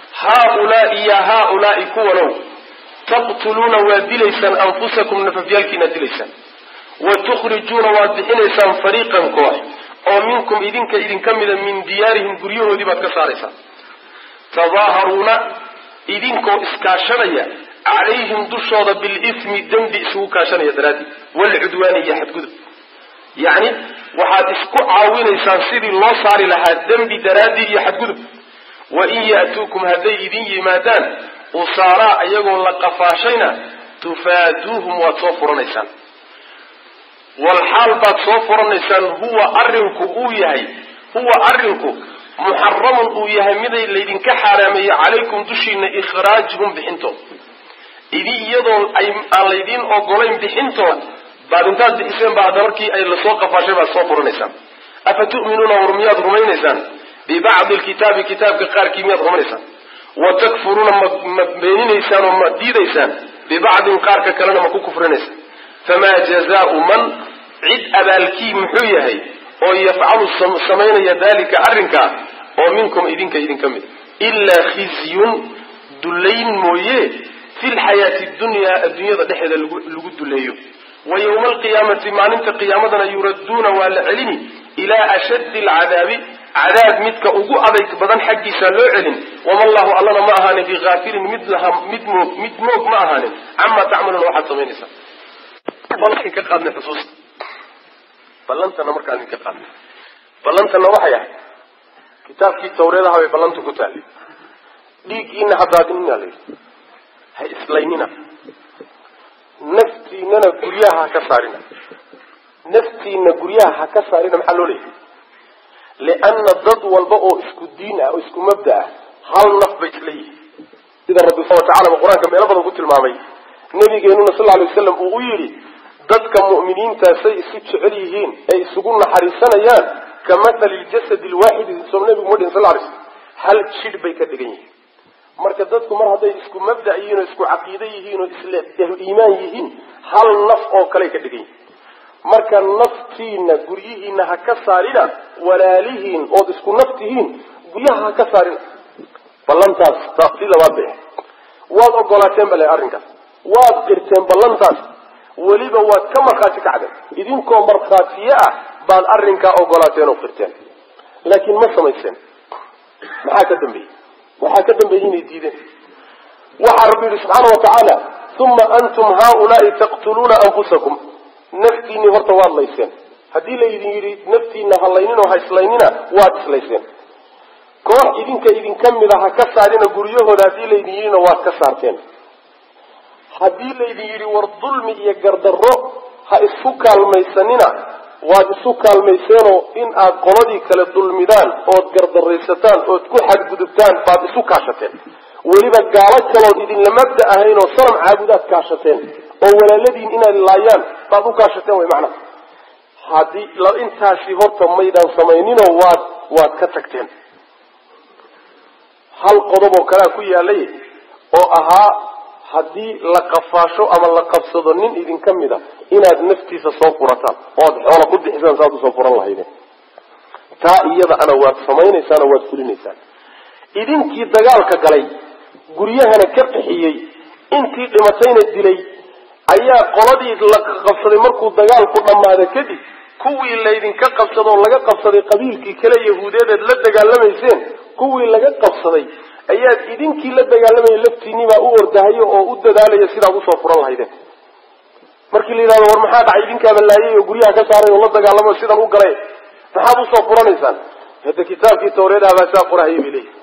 هؤلاء كونوا تقتلون وادليسا أنفسكم نففيالكنا دليسا وتخرجون وادحينيسا فريقا كواح ومنكم إذن كمدا من ديارهم قريوه دي بعد كسارسا تظاهرون إذنكو إسكاشريا عليهم دشوا بالإثم الذنب سوء كاشان يدرادي والعدوان يحد قدب يعني وحاد اسكو عاوين يسانسير الله صار لها الذنب درادي يحد قدب وإن يأتوكم هذي إذن يمادان وصاراء يقول لقفاشينا تفادوهم وتصفر نيسان والحال بتصفر نيسان هو أرنكو أويهي هو أرنكو محرم أويهي مذي اللي كحرامي عليكم دشين إخراجهم بحنتم idii iyadoo ay aan laydin ogolayn bixintood baad intaad bixiseen baa hadda markii ay lasoo qafaashay baad soo furanaysaan afatu'minuuna warmiyaad rumaynaysaan bibacdi alkitaabi kitaabka qaarkii miyaad rumaynaysaan watakfuruuna ma beeninaysaan oo ma diidaysaan bibacdin qaarka kalena ma ku kufrinaysaan famaa jazaau man cid abaalkii muxuu yahay oo yafcalu samaynaya dalika arrinkaa oo minkum idinka mid ilaa khizyun dullayn mooye fi lxayaati dunyaa adduunyada dhexeeda lagu duleeyo wa yawma alqiyaamati maalinta qiyaamadana yuradduuna waa la celini ilaa ashaddi alcadaabi cadaab midka ugu adayg badan xaggiisa loo celin wama allahu allana ma ahaanin bigaafilin mid moog ma ahaanin camaa tacmaluuna waxaad samaynaysaa ballanka ka qaadnay xusuusta ballantana markaan idinka qaadnay ballantana waxay ahayd kitaabkii tawreedaha bay ballantu ku taallay dhiiggiina hadaadinina layidhi ha islaynina naftiinana guryaha ha ka saarina naftiina guryaha ha ka saarina maxaa loo leeyahay lianna dad walba oo isku diin ah oo isku mabda ah hal naf bay isla yihiin sida rabbi subxana watacala ba qur-aanka meelo badan ku tilmaamay nabigeenuna sal alay wasalam uu u yidhi dadka mu'miniintaasay isu jecel yihiin ay isugu naxariisanayaan ka mathali ljasadi alwaaxidi soo nabigu ma dhihin sal alay slam hal jidh bay ka dhigan yihiin marka dadku mar hadday isku mabda yihiin oo isku caqiide yihiin oo isla iimaan yihiin hal naf oo kale ka dhigan yihiin marka naftiina guryihiina ha ka saarina walaalihiin ood isku naftihiin guryaha ha ka saarina ballantaas taasi labaad bay waad ogolaateen bale arrinkaas waad qirteen ballantaas weliba waad ka markhaati kacdeen idinkoo markhaatiye ah baad arrinkaa ogolaateen oo qirteen laakiin ma samayseen maxaa ka dambeeyey waxaa ka dambeeyey inay diideen waxaa rabbi yihi subxaana watacaala uma antum haaulaai taqtuluuna anfusakum naftiinii horta waad layseen haddii laydin yidhi naftiina halaynin oo ha islaynina waad islayseen koox idinka mid a ha ka saarina guryahooda haddii laydin yidhina waad ka saarteen haddii laydin yidhi war dulmi iyo gardarro ha isku kaalmaysanina waad isu kaalmayseenoo in aad qoladii kale dulmidaan ood gardaraysataan ood ku xadgudubtaan baad isu kaashateen weliba gaalo kalood idinla mabda ahayn oo sanam caabudaad kaashateen oo walaaladiin inaad laayaan baad u kaashateen way macnaha haddii intaasi horta maydaan samayninoo waad ka tagteen hal qodob oo kalea ku yaalay oo ahaa haddii la qafaasho ama la qabsado nin idinka mid a inaad naftiisa soo furataan ood xoola ku bixisaan saaad usoo furan lahaydeen taa iyada ana waad samaynaysaan oo waad fulinaysaan idinkii dagaalka galay guryahana ka qixiyey intii dhimatayna dilay ayaa qoladii la qabsaday markuu dagaalku dhammaada kadib kuwii laydinka qabsado oo laga qabsaday qabiilkii kale yahuudeedeed la dagaalamayseen kuwii laga qabsaday ayaad idinkii la dagaalamaya laftiinibaa u ordahayo oo u dadaalaya sidaad usoo furan lahaydeen markii la yidhahdo war maxaa dhacay idinkaaba laayay oo guryaha ka saaray oo la dagaalamo sidan u galay maxaad usoo furanaysaan hadda kitaabkii tawreedaha baa saa qorahaya bay leeyihi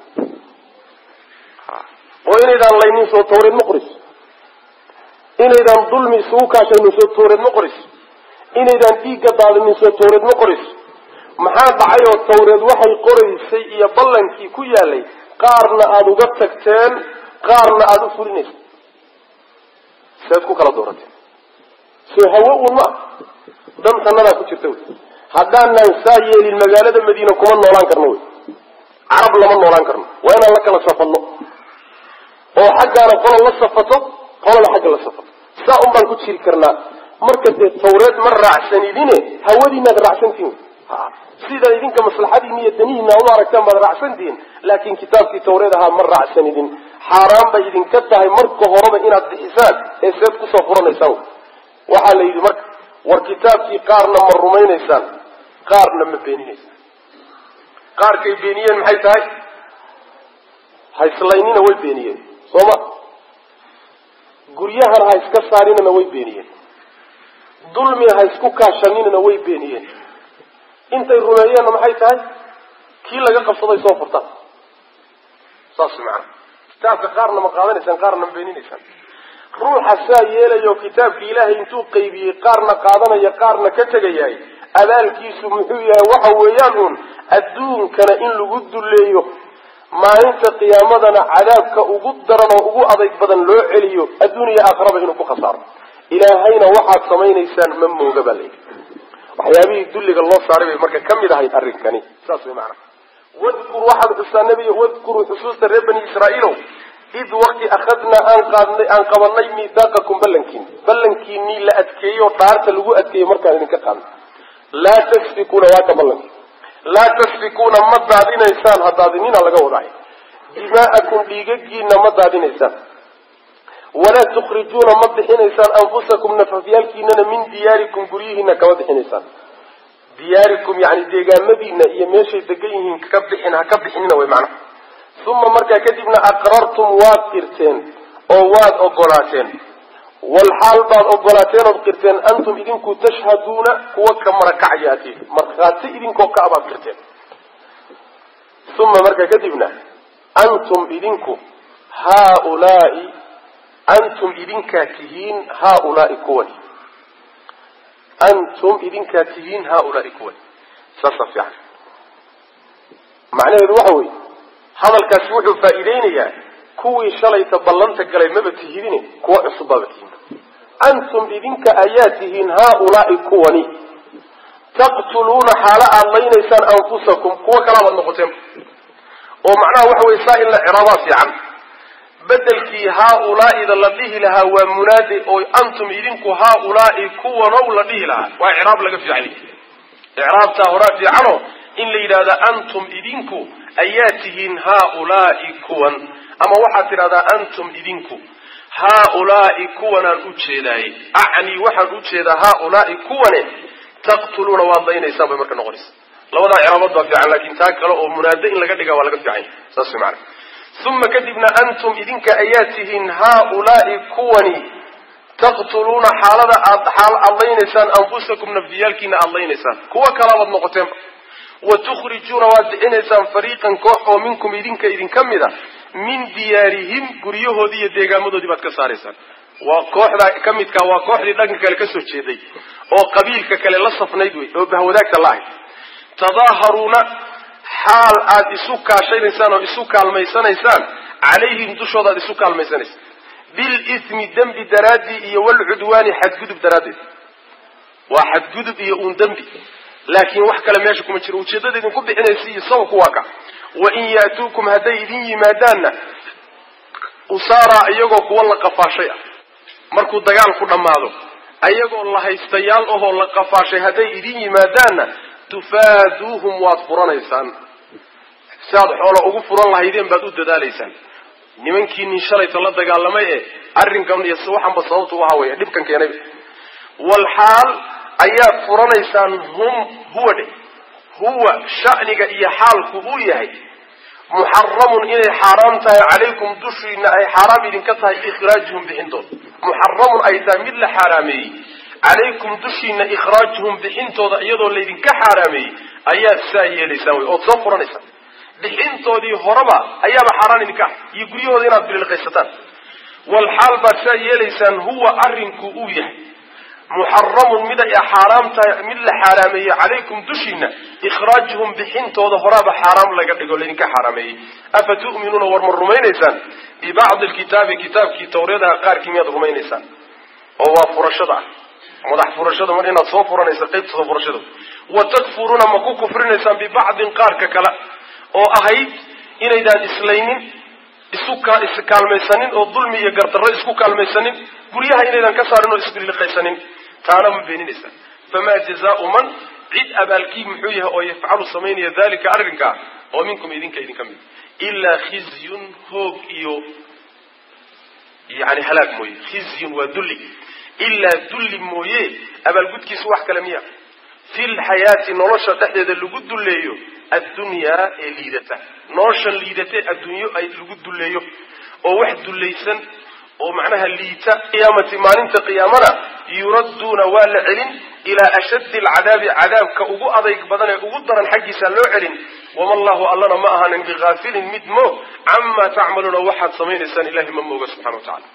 oo inaydaan laynin soo tawreed ma qoris inaydaan dulmi isugu kaashaynin soo tawreed ma qoris inaydaan dhiigga daadinin soo tawreed ma qoris maxaa dhacay oo tawreed waxay qoraysay iyo ballankii ku yaalay qaarna aada uga tagteen qaarna aada u fulinaysa seed ku kala doorateen soo hawo un ma dantanadaa ku jirta wy haddaanaan saa yeelin magaalada madiina kuma noolaan karno wy carab lama noolaan karno waa inaan la kala safadno oo xaggaana qola la safato qolana xagga la safato saa un baan ku jiri karnaa marka dee tawreed ma raacsanidine hawadiinaad raacsantihin sidaa idinka maslaxadiina iyo danihiina u aragtaan baad raacsantihiin laakin kitaabkii tawreed ahaa ma raacsanidin xaaraan bay idinka tahay marka horeba inaad bixisaan ee seed kusoo furanaysaan waxaa la yidhi marka war kitaabkii qaarna ma rumaynaysaan qaarna ma beeninaysaan qaarkay beeniyeen maxay tahay hayslaynina way beeniyeen sooma guryahana ha iska saarinana way beeniyeen dulmi ha isku kaashaninana way beeniyeen intay rumeeyeenna maxay tahay kii laga qabsaday soo furtaan saas macana kitaabka qaarna ma qaadanaysaan qaarna ma beeninaysaan ruuxa saa yeelayo kitaabkii ilaahay intuu qaybiyey qaarna qaadanaya qaarna ka tegayahay abaalkiisu muxuu yahay waxa weeyaan uun adduunkana in lagu duleeyo ما أنت قيامتنا عذابك أقدرنا وأقو أضيك بدن لو عليو الدنيا أقرب إنه خسارة إلى هين واحد صمين إنسان ممو قبلي وحيابي يدلك الله صاري بمركة كم إذا هيتأرك كني ساسوي معنا واذكر واحد حسن النبي واذكر حسوس بني إسرائيل إذ وقت أخذنا أن قبلنا ميثاقكم بلنكيني لا أتكي وطارت لغو أتكي مركة إنك قام لا تسفكون واكبلنكي لا تسفكون مدادين إنسان هدادين على قوضعي دماءكم بيجينا مدادين إنسان ولا تخرجون مدحين إنسان أنفسكم نففيالكينا من دياركم قريهن كودحين إنسان دياركم يعني ديجا مدينة يمشي دقيهن كبدحين ومعنى ثم مركا كتبنا أقررتم واقرتين أو واد أقلاتين والحال بعض أقلاتين وقرتين أنتم إذنكم تشهدون كوكا مركعياتي مرخاتي إذنكم كأبا قرتين ثم مركا كتبنا أنتم إذنكم هؤلاء أنتم إذن كاتهين هؤلاء كوني أنتم إذن كاتهين هؤلاء كوني سصف يعني معنى الوحوي هذا الكسوح فائدين يعني كوي شلي تبلنتك قلي ما بتهيني كوا إصبابتين أنتم إذن كآياتهين هؤلاء كوني تقتلون حالاء الله نيسان أنفسكم كوا كلام النقطين ومعناه وحوي سائل العرابات يعني بدلكي هؤلاء إذا لديه لها ومنادي أو أنتم إذنكو هؤلاء كونوا لديه لها وإعراب لك في عليه إعراب تاهرات في عنه إن لإذا أنتم إذنكو أياتهن هؤلاء كون أما واحد إذا أنتم إذنكو هؤلاء كون الأجهداء أعني واحد أجهد هؤلاء كون تقتلون واضين إسابة مركا نغرس لو ذا إعرابات في عنه لكن تاكلوا منادي إن لك ولك في عليه سأسمع معنا ثم كتبنا أنتم إذن كآياتهن هؤلاء كوني تقتلون حال الله نسان أنفسكم نفيالكين الله نسان كوا كلام النقطين وتخرجون وادئين نسان فريقا كوحوا منكم إذن كمدا من ديارهم قريوه دي ديقامدو دي باتك سارسان وكوحدا كمدك وكوحدي دقنك لكسو تشيدي وقبيلك كاللصف نيدوي وبهوداك الله تظاهرون حال آد إسوكا شيء إنسان وإسوكا الميسان إنسان عليهم تشهد آد إسوكا الميسان بالإثم الدنب درادي والعدوان حد قدب درادي واحد قدب يؤون دنبي لكن وحكا لم يشكم الشر وشدد إذن كبه إنا يسي صوك واقع وإن يأتوكم هدي ذي مادانا أسارا أيقوك والله قفا شيئا مركو الدقال كنا ماذو أيقو الله يستيال أهو الله قفا شيء هدي ذي مادانا تفادوهم واطفران إنسان ساد حوله أغفران الله يدين بدود داليسان نمنكي نشريت الله دقال لما أرنكم يسوحا بصوته وهوية دبكا كينبي والحال أيات فران إنسان هم هو شأنك إيا حالك هو محرم إلي حرامتها عليكم دشي إن أي حرام إذن كتها إخراجهم بحنطون محرم أيضا من حرامي عليكم دشين إخراجهم بحنتو ضعيضو اللي كحرامي أيات سايا لساوي أو تصفر نسا بحنتو دي هربا أيام حران نكاح يقريو دينا بالقصتان والحال بسايا لسان هو أرنكو أويه محرم مدى حرام من حرامي عليكم دشين إخراجهم بحنتو ضهراب حرام لقد يقول لك حرامي أفتؤمنون ورم الرمين إنسان ببعض الكتاب كتاب كي توريدها قار كمية الرمين إنسان هو فرشدة مدح فرشده من إن صوفرنا يسقيت صوفرشده وتكفرون ما كفرنا إنسان ببعض قارك كلا أو أهيد إن إذا إسلامين إسكال ميسانين أو ظلم يقرط الرئيس كال ميسانين قريها إن إذا كسرنا إسكال لقيسانين تعلم بين الإنسان فما جزاء من عد أبالكي محويها أو يفعل صمين ذلك أرنكا ومنكم إذن كمين إلا خزي هوب إيو يعني هلاك موي خزي ودلي إلا دل مويه أبل قد كيس واحد كلامية في الحياة نرشة تحديد اللي قد دليه الدنيا ليدته نرشة ليدته الدنيا أي اللي قد دليه أو واحد دليسن أو معناها ليتا قيامة ما ننت قيامنا يردون والعلن إلى أشد العذاب عذاب كأبو أضيك بدنا أقدر الحق سلوعلن وما الله ألنا ما أهنا بغافل مدمو عما تعملون واحد صمين السنة الله من موجه سبحانه وتعالى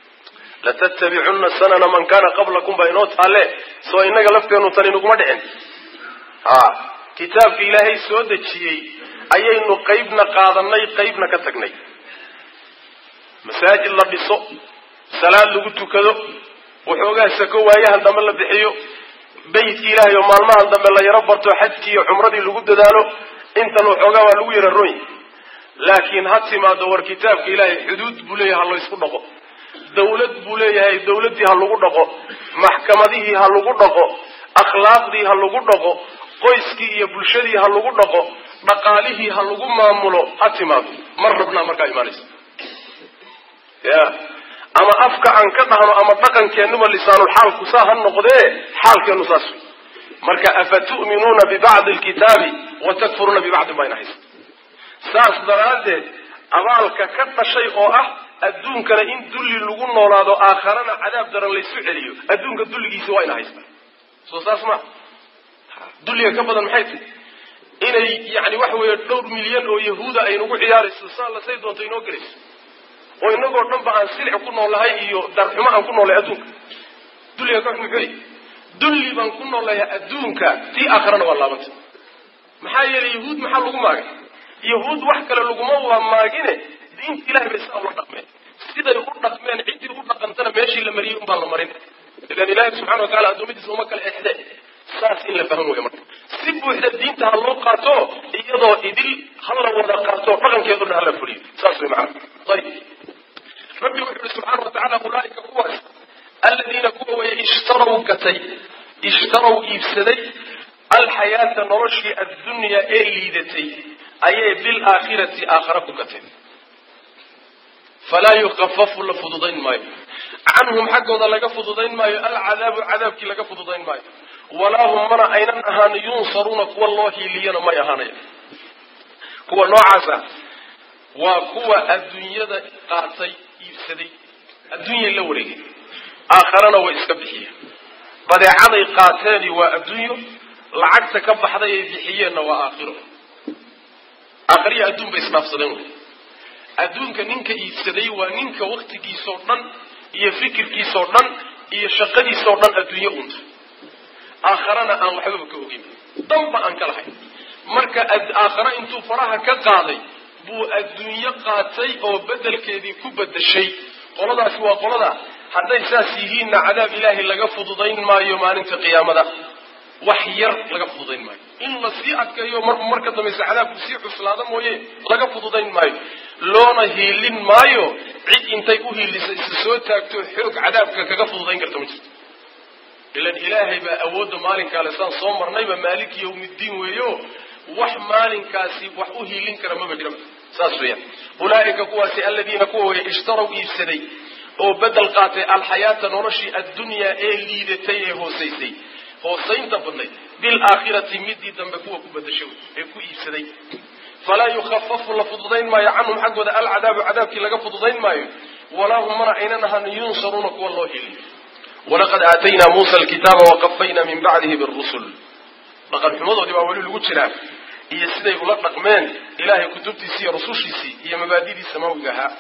لتتبعن سنن من كان قبلكم بينوت عليه سو إنك لفتين وطنينكم أدعين كتاب إلهي سودة شيء ayaynu qaybna qaadanay qaybna ka tagnay masaajid la dhiso salaad lagu tukado waxoogaa sako waayahan dambe la bixiyo baytkii ilaahay oo maalmahan dambe la yaro barto xajkii iyo cumradii lagu dadaalo intan waxoogaa waa lagu yara roy laakiin ha timaado war kitaabka ilaahay xuduud buu leeyahay ha la isku dhaqo dawlad buu leeyahay dawladdii ha lagu dhaqo maxkamadihii ha lagu dhaqo akhlaaqdii ha lagu dhaqo qoyskii iyo bulshadii ha lagu dhaqo dhaqaalihii ha lagu maamulo ha timaado mar rabnaa markaa imaanaysa ya ama afka aan ka dhahno ama dhaqankeennuba lisaanul xaalku saa ha noqdee xaalkeennu saas marka afatu'minuuna bibacdi alkitaabi wa takfuruuna bibacdi ma inahays saas daraaddeed abaalka ka dhashay oo ah adduunkana in dulli lagu noolaado aakharana cadaab daran laysu celiyo adduunka dulligiisi waa ina haysta soo saas ma dulliga ka badan maxay tahay inay yani waxa weeye 2 milyan oo yahuuda ay nagu ciyaarayso saa la say doonto inoo gelayso oo inagoo dhanba aan silic ku noolahay iyo darxumo aan ku noolahay adduunka dulliga ka muxuu dulli baan ku noolahay adduunka tii aakharana waa laabanta maxaa yeelay yahuud maxaa lagu maagay yahuud wax kale laguma waa maagine diinta ilaahay bay saa ula dhaqmeen siday u dhaqmeen ciddii u dhaqantana meeshii la mariyay unbaa la marin ilan ilaahay subxana wa tacala addoommadiisa uma kala exde saas in la fahmo wey marka si buuxda diinta ha loo qaato iyadoo idil ha la wada qaato dhaqankeeduna ha la fuliyo saas wey macana ayib rabbi wuxuu yihi subxaana wa tacala ulaaika kuwaas aladiina kuwa waya ishtaraw iibsaday alxayaata noloshii addunyaa ee liidatay ayay bilaakhirati aakhara ku gateen falaa yukafafu la fududayn maayo canhum xaggooda laga fududayn maayo alcadaabu cadaabkii laga fududayn maayo walaa hum mana aynan ahaan yunsaruuna kuwa loo hiiliyana may ahaanaya kuwa noocaasa waa kuwa adduunyada qaatay iibsaday adduunyay la wareegay aakharana way iska bixiyeen badeecaday qaateeni waa adduunyo lacagta ka baxday ay bixiyeenna waa aakhiro aakhiriya adduun bay isdhaafsadeen wey adduunka ninka iibsaday waa ninka waktigiisoo dhan iyo fikirkiisoo dhan iyo shaqadiisoo dhan adduunyo unta aakharana aan waxbaba ka ogin danba aan ka lahayn marka aakhara intuu faraha ka qaaday buu adduunyo qaatay oo bedelkeedii ku bedeshay qoladaasi waa qolada hadday saas yihiinna cadaab ilaahay laga fududayn maayo maalinta qiyaamada wax yar laga fududayn maayo in la sii adkeeyo marka dambayse cadaabku sii cuslaada mooye laga fududayn maayo loona hiilin maayo cid intay u hiilisa isa soo taagto xoog cadaabka kaga fududayn karta ma jirto ilan ilaahay baa awoodda maalinkaale saan soo marnayba maaliki yawmiddiin weeyo wax maalinkaasi wax u hiilin kara maba jiraba saas weeyaan ulaa'ika kuwaasi aladiina kuwa waya ishtaraw iibsaday oo bedel qaatay alxayaata noloshii addunyaa ee liidatay ee hoosaysay hoosaynta badnayd bilaakhirati midii dambe kuwa ku bedashay ee ku iibsaday falaa yukhafafu la fududayn maayo canhum xaggooda alcadaabu cadaabkii laga fududayn maayo walaa hum mana aynan ahaan yunsaruuna kuwa loo heliyo walaqad aataynaa muusa alkitaaba waqafayna min bacdihi birusul dhaqan xumadoodii baa weli lagu jiraa iyo siday ula dhaqmeen ilaahay kutubtiisii iyo rusushiisii iyo mabaadidii samaawiga ahaa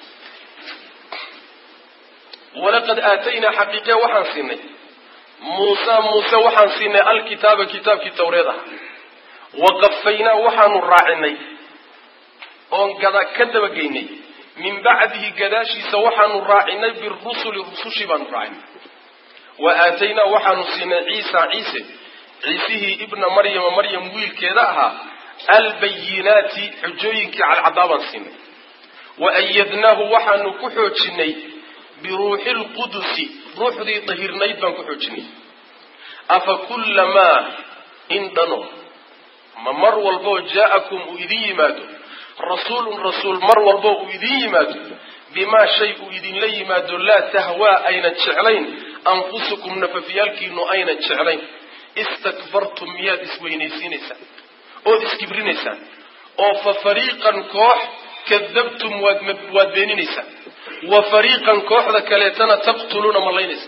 walaqad aataynaa xaqiiqe waxaan siinay muuse waxaan siinay alkitaaba kitaabkii tawreed aha waqafaynaa waxaanu raacinay oon ka dabageynay min bacdihi gadaashiisa waxaanu raacinay birusuli rusushii baanu raacinay wa aataynaa waxaanu siinay ciisihii ibna maryam wiilkeeda ahaa albayinaati xujooyinkii cadcadaa baan siinay wa ayadnaahu waxaanu ku xoojinay biruuxi lqudusi ruuxdii dahirnayd baan ku xoojinay afa kullamaa indhano ma mar walboo jaa'akum uu idin yimaado rasuulun rasuul mar walboo uu idin yimaado bimaa shay uu idinla yimaado laa tahwaa aynan jeclayn anfusukum nafafyaalkiinu aynan jeclayn istakbartum miyaad isweynaysiinaysaan ood iskibrinaysaan oo fa fariiqan koox kadabtum waad beeninaysaan wa fariiqan kooxda kaleetana taqtuluuna malaynaysaan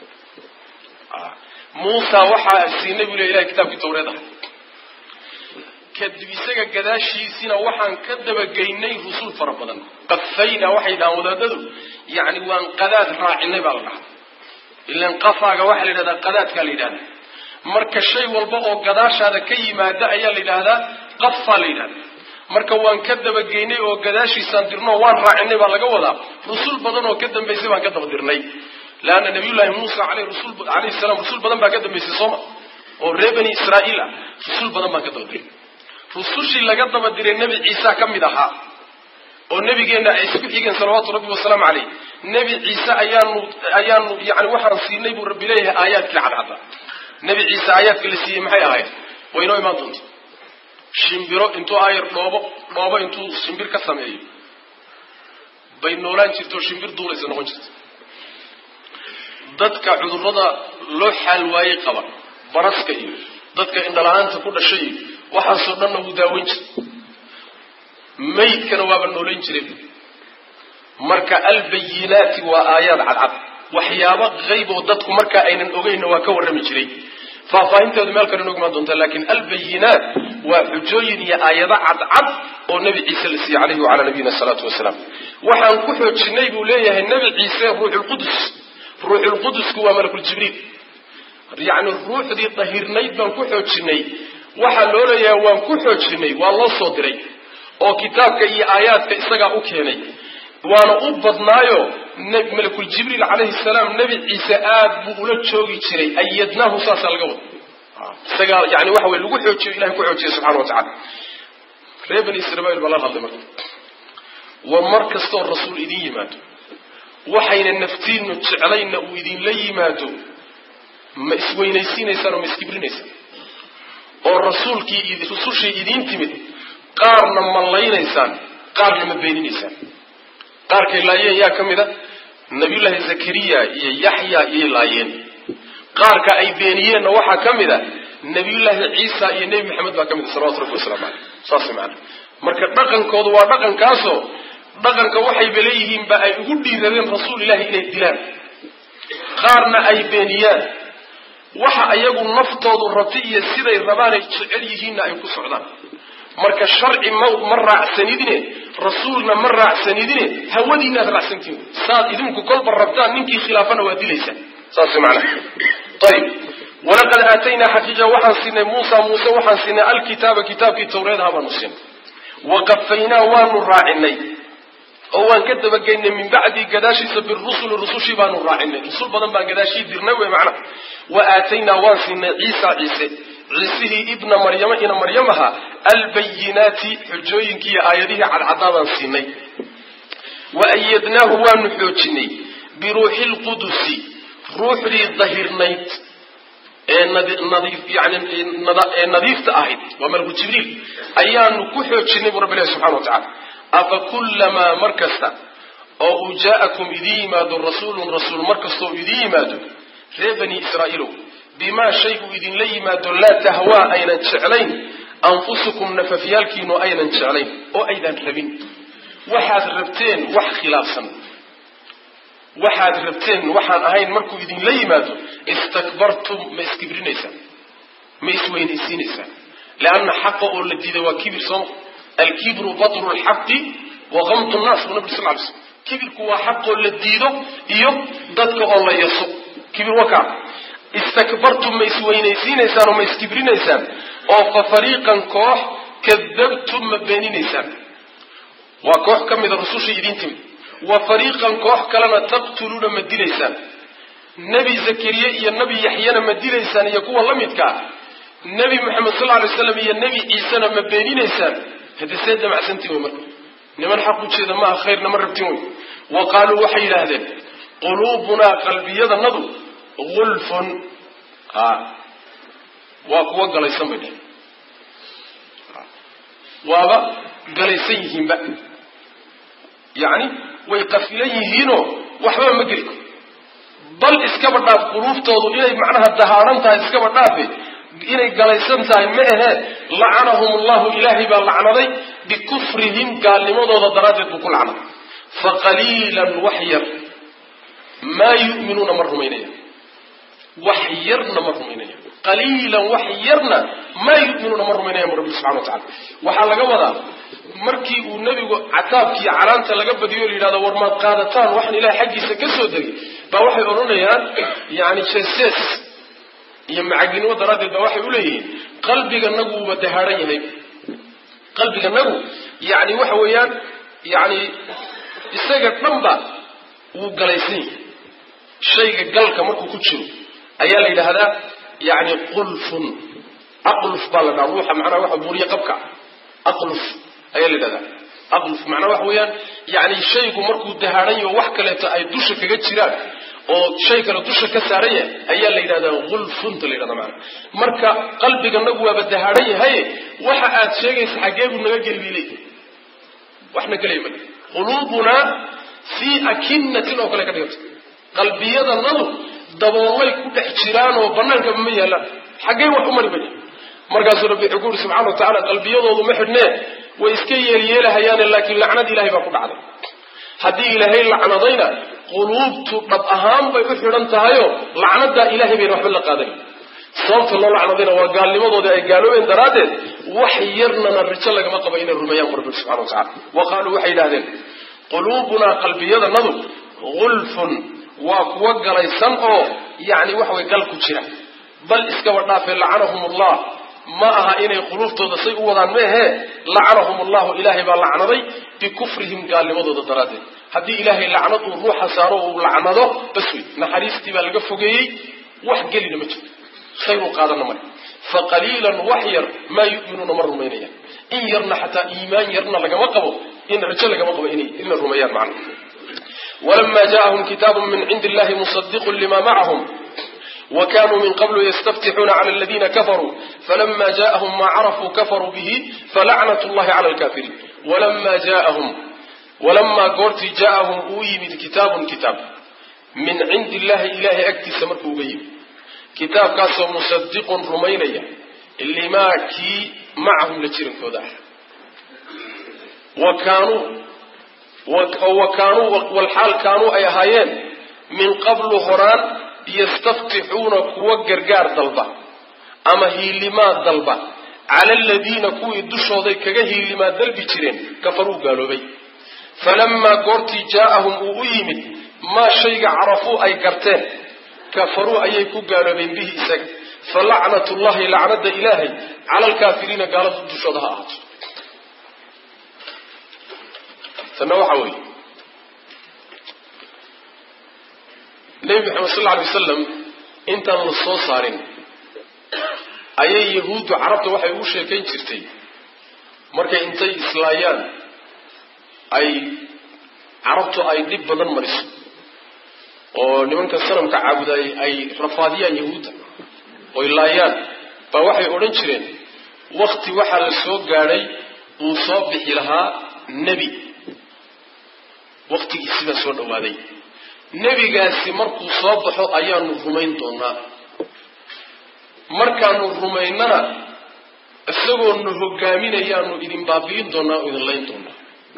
muusa waxaa siinay buu ilahay kitaabkii tawreed aha kadib isaga gadaashiisina waxaan ka dabageynay rusul fara badan qafayna waxay dhahaan wadaadadu yani waan qadaad raacinay baa la dhahaa ilan qafaaga waxaa la yidhahdaa qadaadkaa la yidhahdaa marka shay walba oo gadaashaada ka yimaada ayaa la yidhaahdaa qafaa la yidhahdaa marka waan ka daba geynay oo gadaashiisaan dirno waan raacinay baa laga wadaa rusul badan oo ka dambaysay baan ka daba dirnay laana nabiyullaahi muusa calayhi salaam rusul badan baa ka dambaysay sooma oo reer bani israa'iil ah rusul badan baan ka daba diray rusushii laga daba diray nabi ciisa ka mid ahaa oo nabigeena ay isku xigeen salawaatu rabbi wasalaamu calayh nabi ciisa ayaanu yani waxaan siinay buu rabbi leeyahay aayaadkii cadcada nabi ciisa aayaadka la siiyey maxay ahayd waynoo imaan doonta shimbiro intuu aayar dhoobo intuu shimbir ka sameeyo bay noolaan jirto shimbir duulaysa noqon jirta dadka cudurrada loo xaal waayey qaba baraska iyo dadka indhala-aanta ku dhashay iyo waxaasoo dhanna wuu daaweyn jiray maydkana waaba noolayn jiray marka albayinaati waa aayaad cadcad waxyaabo qayb oo dadku markaa aynan ogeynna waa ka warrami jiray faahfaahinteedu meel kale inoogu imaan doontaa laakiin albayinaat waa xujooyin iyo aayado cadcad oo nebi ciise la siiyey calayhi wacalaa nabiyina asalaatu wasalaam waxaan ku xoojinay buu leeyahay nebi ciise ruuxulqudusku waa malakuljibriil yacni ruuxdii dahirnayd baan ku xoojinay waxaa loo leeyahay waan ku xoojinay waa loo soo diray oo kitaabka iyo aayaadka isagaa u keenay waana u badnaayo malakuljibriil calayhi salaam nebi ciise aad buu ula joogi jiray ayadnaahu saasaa laga wada isagaa yani waxa weye lagu xoojiyo ilahay ku xoojiya subxana watacala reer bani israiil baa la hadlay marka wa mar kastoo rasuul idin yimaado waxayna naftiinu jeclayna uu idinla yimaado ma isweynaysiinaysaan oo ma iskibrinaysaan oo rusushii idiin timid qaarna mallaynaysaan qaarna ma beeninaysaan qaarkay laayeen yaa ka mid a nabiyullaahi zakariya iyo yaxya iyay laayeen qaarka ay beeniyeenna waxaa ka mid a nabiyullaahi ciisa iyo nebi maxamed baa ka mid a salawatu rabbi wasalaamu caleyh saas macana marka dhaqankoodu waa dhaqankaasoo dhaqanka waxayba leeyihiinba ay ugu dhiiradeen rasuul ilaahi inay dilaan qaarna ay beeniyaan waxa iyagu naftoodu rabti iyo siday rabaanay jecel yihiinna ay ku socdaan marka sharci ma raacsanidine rasuulna ma raacsanidine hawadiinaad raacsantiin saad idinku kolba rabtaan ninkii khilaafana waa dilaysa saas macnaha ayib walaqad aataynaa xaqiiqa waxaan siinay muuse waxaan siinay alkitaaba kitaabkii tawreedaha baanu siinay waqafaynaa waanu raacinay oo waan ka dabageynay min bacdii gadaashiisa birusuli rusushii baanu raacinay rusul badan baan gadaashii dirnay wey macnaha wa aataynaa waan siinay ciisihii ibna maryama ina maryamaha albayinaati xujooyinkii iyo aayadihii cadcadaabaan siinay wa ayadnaahu waanu xoojinay biruuxi lqudusi ruuxdii dahirnayd ee nadiifta ahayd waa malku jibriil ayaanu ku xoojinay buu rabbi ilahi subxana wa tacala afa kullamaa mar kasta oo uu jaa'akum idiin yimaado rasuulun rasuul mar kastoo idiin yimaado reer bani israa'iilow bimaa shaygu idinla yimaado laa tahwaa aynan jeclayn anfusukum nafafyaalkiinu aynan jeclayn oo aydan rabin waxaad rabteen wax khilaafsan waxaad rabteen waxaan ahayn markuu idinla yimaado istakbartum ma iskibrinaysaan ma isweynaysiinaysaan leanna xaqa oo la diiday waa kibir sooma alkibru batru lxaqi wa gamtu nnaas buu nabi sal ly slm kibirku waa xaqoo la diido iyo dadka oo la yaso kibir wakaa istakbartum ma isweynaysiinaysaan oo ma iskibrinaysaan oo fa fariiqan koox kadabtum ma beeninaysaan waa koox ka mida rusushii idiin timid wa fariiqan koox kalena taqtuluuna ma dilaysaan nebi zakariye iyo nebi yaxyana ma dilaysaan iyo kuwa la midkaa nebi moxamed sal alay slam iyo nebi ciisena ma beeninaysaan hade see damacsantiin wey marka niman xaq ujeeda maaha khayrna ma rabtin wey wa qaaluu waxay yidhaahdeen quluubunaa qalbiyadanadu gulfun waa kuwa galaysan bay dhehen waaba galaysan yihiinba yacni way qafilan yihiinoo waxbaba ma geli karo bal iskaba dhaaf quluuftoodu inay macnaha dahaaran tahay iskaba dhaafe inay galaysan tahay ma ahee lacanahum allahu ilaahay baa lacnaday bikufrihim gaalnimadooda daraaddeed buu ku lacnaday faqaliilan wax yar maa yu'minuuna ma rumaynaya wax yarna ma rumaynaya qaliilan wax yarna maa yu'minuuna ma rumaynaya rabbi subxana wa tacala waxaa laga wadaa markii uu nebigu cataabkiiyo canaanta laga badiyo o la yidhahdo war maad qaadataan waxaan ilahay xaggiisa ka soo degay baa waxay odhanayaan yani jeesees iyo macaginimo daraaddeed baa waxay u leeyihiin qalbiganagu uuba dahaaran yahay قلبك النبو يعني وحويا يعني isaga dhanba uu galaysin shayga galka markuu ku jiro ayaa la yiraahdaa yaani qulfun aqluf balana ruuxa macna waxa buuriye qabka aqluf ayaa la yiraahdaa aqluf macna waxa weeyaan yaani shaygu markuu dahaarayo wax kale ay dusha kaga jiraan oo shay kale dusha ka saaraya ayaa la yiraahdaa qulfun la yiraahdaa macna marka qalbiga nagu waa badahaaran yahay waxa aad sheegaysa xageebu naga gelbilay waxna kaleeyay قلوبنا في أكنة أو كلا كذا قلبي هذا النظر دبولي كل حجران وبنان كمية لا حقين وحمر بني مركز ربي يقول سبحانه وتعالى قلبي هذا محرنا وإسكي يليله هيان لكن لعنة إلهي بقول عليه هذه إلهي لعنة ضينا قلوب تطب أهم بيحرن تهايو لعنة إلهي بيروح بالله قادر صوت الله لعنة ضينا وقال لي ماذا قالوا إن درادت وحيرنا الرجال كما قبينا الرميان رب سبحانه وتعالى وقالوا وحي هذين قلوبنا قلبي هذا النظر غلف وقوقر يسمعه يعني وحوي قلب كتيرا بل اسكورنا في لعنهم الله ما أها إني قلوب تضصي وضعن ماه لعنهم الله إلهي باللعنضي بكفرهم قال لماذا درادت هذه إلهي لعنته الروح ساروه لعنته بسوي نحريستي بالقفقي وحقل لمجد خير قادنا مرة فقليلا وحير ما يؤمنون مر مينيا إن يرنا حتى إيمان يرنا لك مقبو إن رجال لك مقبو إن الرميان معنا ولما جاءهم كتاب من عند الله مصدق لما معهم وكانوا من قبل يستفتحون على الذين كفروا فلما جاءهم ما عرفوا كفروا به فلعنة الله على الكافرين ولما قرت جاءهم أويمد كتاب من عند الله إله أكتي سمركوا بيه كتاب كاسو مصدق رمينيا اللي ما كي معهم لتشيرن كودا وكانوا والحال كانوا أي هايين من قبل هران يستفتحون كوغرغار ضلبة أما هي لما ضلبة على الذين كوي دشوا ذي كجهي لما ذلبي تشيرن كفروا قالوا بي فلما قرت جاءهم أويمن ما شيء عرفوا أي قرتين كفروا أيكو قالوا من به إساق فلعنة الله لعنة إلهي على الكافرين قالت الدشودها أهد فنوحوي النبي محمد صلى الله عليه وسلم انت النصوص صارين أي يهود وعربت وحي وشي كين شرتي مركا انتي إسلايان أي عربت أي دب بدن مرس oo nimanka sanamka caabuday ay rafaadiyaan yahuuda oo ilaayaan ba waxay oran jireen waqti waxa la soo gaaray uu soo bixi lahaa nabi waqtigiisa soo dhawaaday nabigaasi markuu soo baxo ayaanu rumayn doonaa markaanu rumaynana isagoo nu hogaaminayaanu idin baabiin doonaa oo idin layn doonaa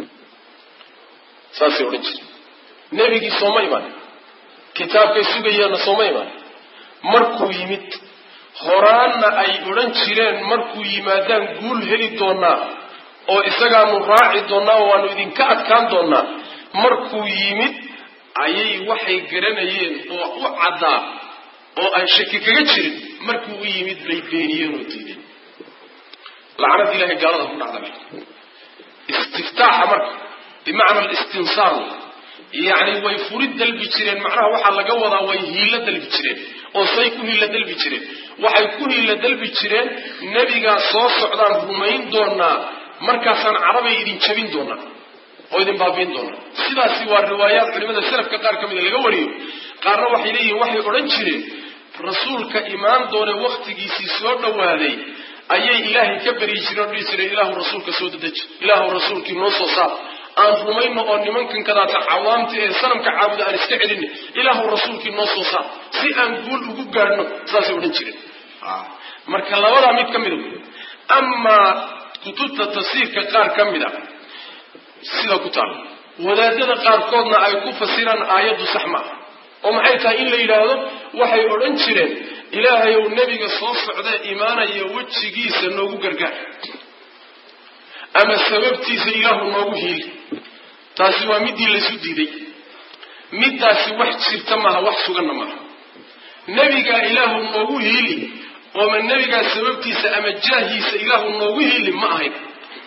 saasi oran jireen nabigi soo ma imaan kitaabkay sugayaan Soomaaliya markuu yimid horaanna ay oran jireen markuu yimaadaan guul heli doonaa oo isagaanu raaci doonaa waanu idin ka adkaan doonaa markuu yimid ayay waxay garanayeen oo u cadaa oo aan shaki kaga jirin markuu yimid bay beeniyeen oo diideen lacnad ilaahay gaalada ku dhacday istiftaaxa marka بمعنى الاستنصار يعني ويفرد البشرين معناها وحا لغا ودا ويهيل البشرين او سيكون هيل البشرين waxay ku hiiladal bijireen nabiga soo socdaan rumayn doona markaasan carabi idin jabin doona oo idin baabin doona sidaasi waa riwaayaad culimada salafka qaar kamid laga wariyo qaarna waxay leeyihiin waxay oran jireen rasuulka iimaan doona waqtigiisii soo dhawaaday ayay ilaahay ka bari jireen ilaahu rasuulka soo dadaj ilaahu rasuulkii noo soo saar aan rumayno oo nimankan kada tacaawamta ee sanamka caabuda aan iska celin ilaahu rasuulkii noo soo saar si aan guul ugu gaarno saasi oran jireen marka labada mid kamid amma kutubta tafsiirka qaar kamid sida ku taal wadaadada qaar koodna ay ku fasiraan aayadu saxma oo maxay tahay in la yiraahdo waxay oran jireen ilaahay oo nabiga soo socda iimaanaya wajigiisa noogu gargaar ama sababtiisa ilaahu noogu hiil taasi waa midii la isu diiday midaasi wax jirta ma wax sugan ma nabiga ilaahu noogu hiili oo man nabiga sababtiisa ama jaahiisa ilaahu noogu hiili ma ahayn